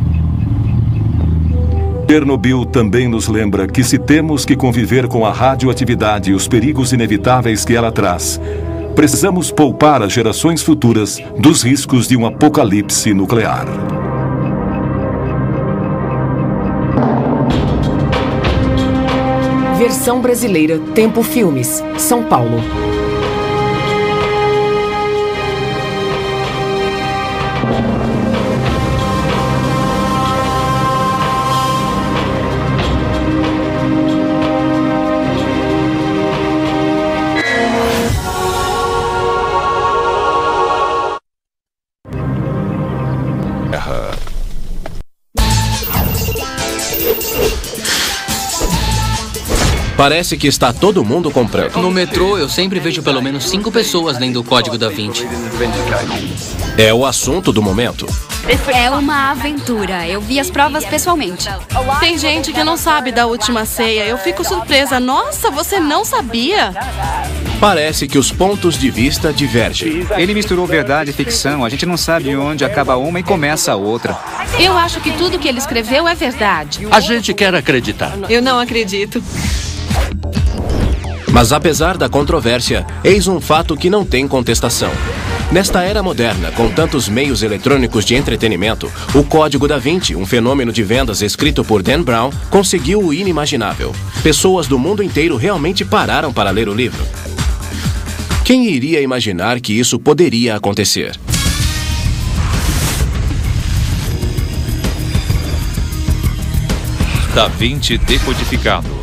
Chernobyl também nos lembra que se temos que conviver com a radioatividade e os perigos inevitáveis que ela traz, precisamos poupar as gerações futuras dos riscos de um apocalipse nuclear. Versão brasileira, Tempo Filmes, São Paulo. Parece que está todo mundo comprando. No metrô, eu sempre vejo pelo menos cinco pessoas lendo o Código da Vinci. É o assunto do momento. É uma aventura. Eu vi as provas pessoalmente. Tem gente que não sabe da Última Ceia. Eu fico surpresa. Nossa, você não sabia? Parece que os pontos de vista divergem. Ele misturou verdade e ficção. A gente não sabe onde acaba uma e começa a outra. Eu acho que tudo que ele escreveu é verdade. A gente quer acreditar. Eu não acredito. Mas apesar da controvérsia, eis um fato que não tem contestação. Nesta era moderna, com tantos meios eletrônicos de entretenimento, o Código da Vinci, um fenômeno de vendas escrito por Dan Brown, conseguiu o inimaginável. Pessoas do mundo inteiro realmente pararam para ler o livro. Quem iria imaginar que isso poderia acontecer? Da Vinci Decodificado.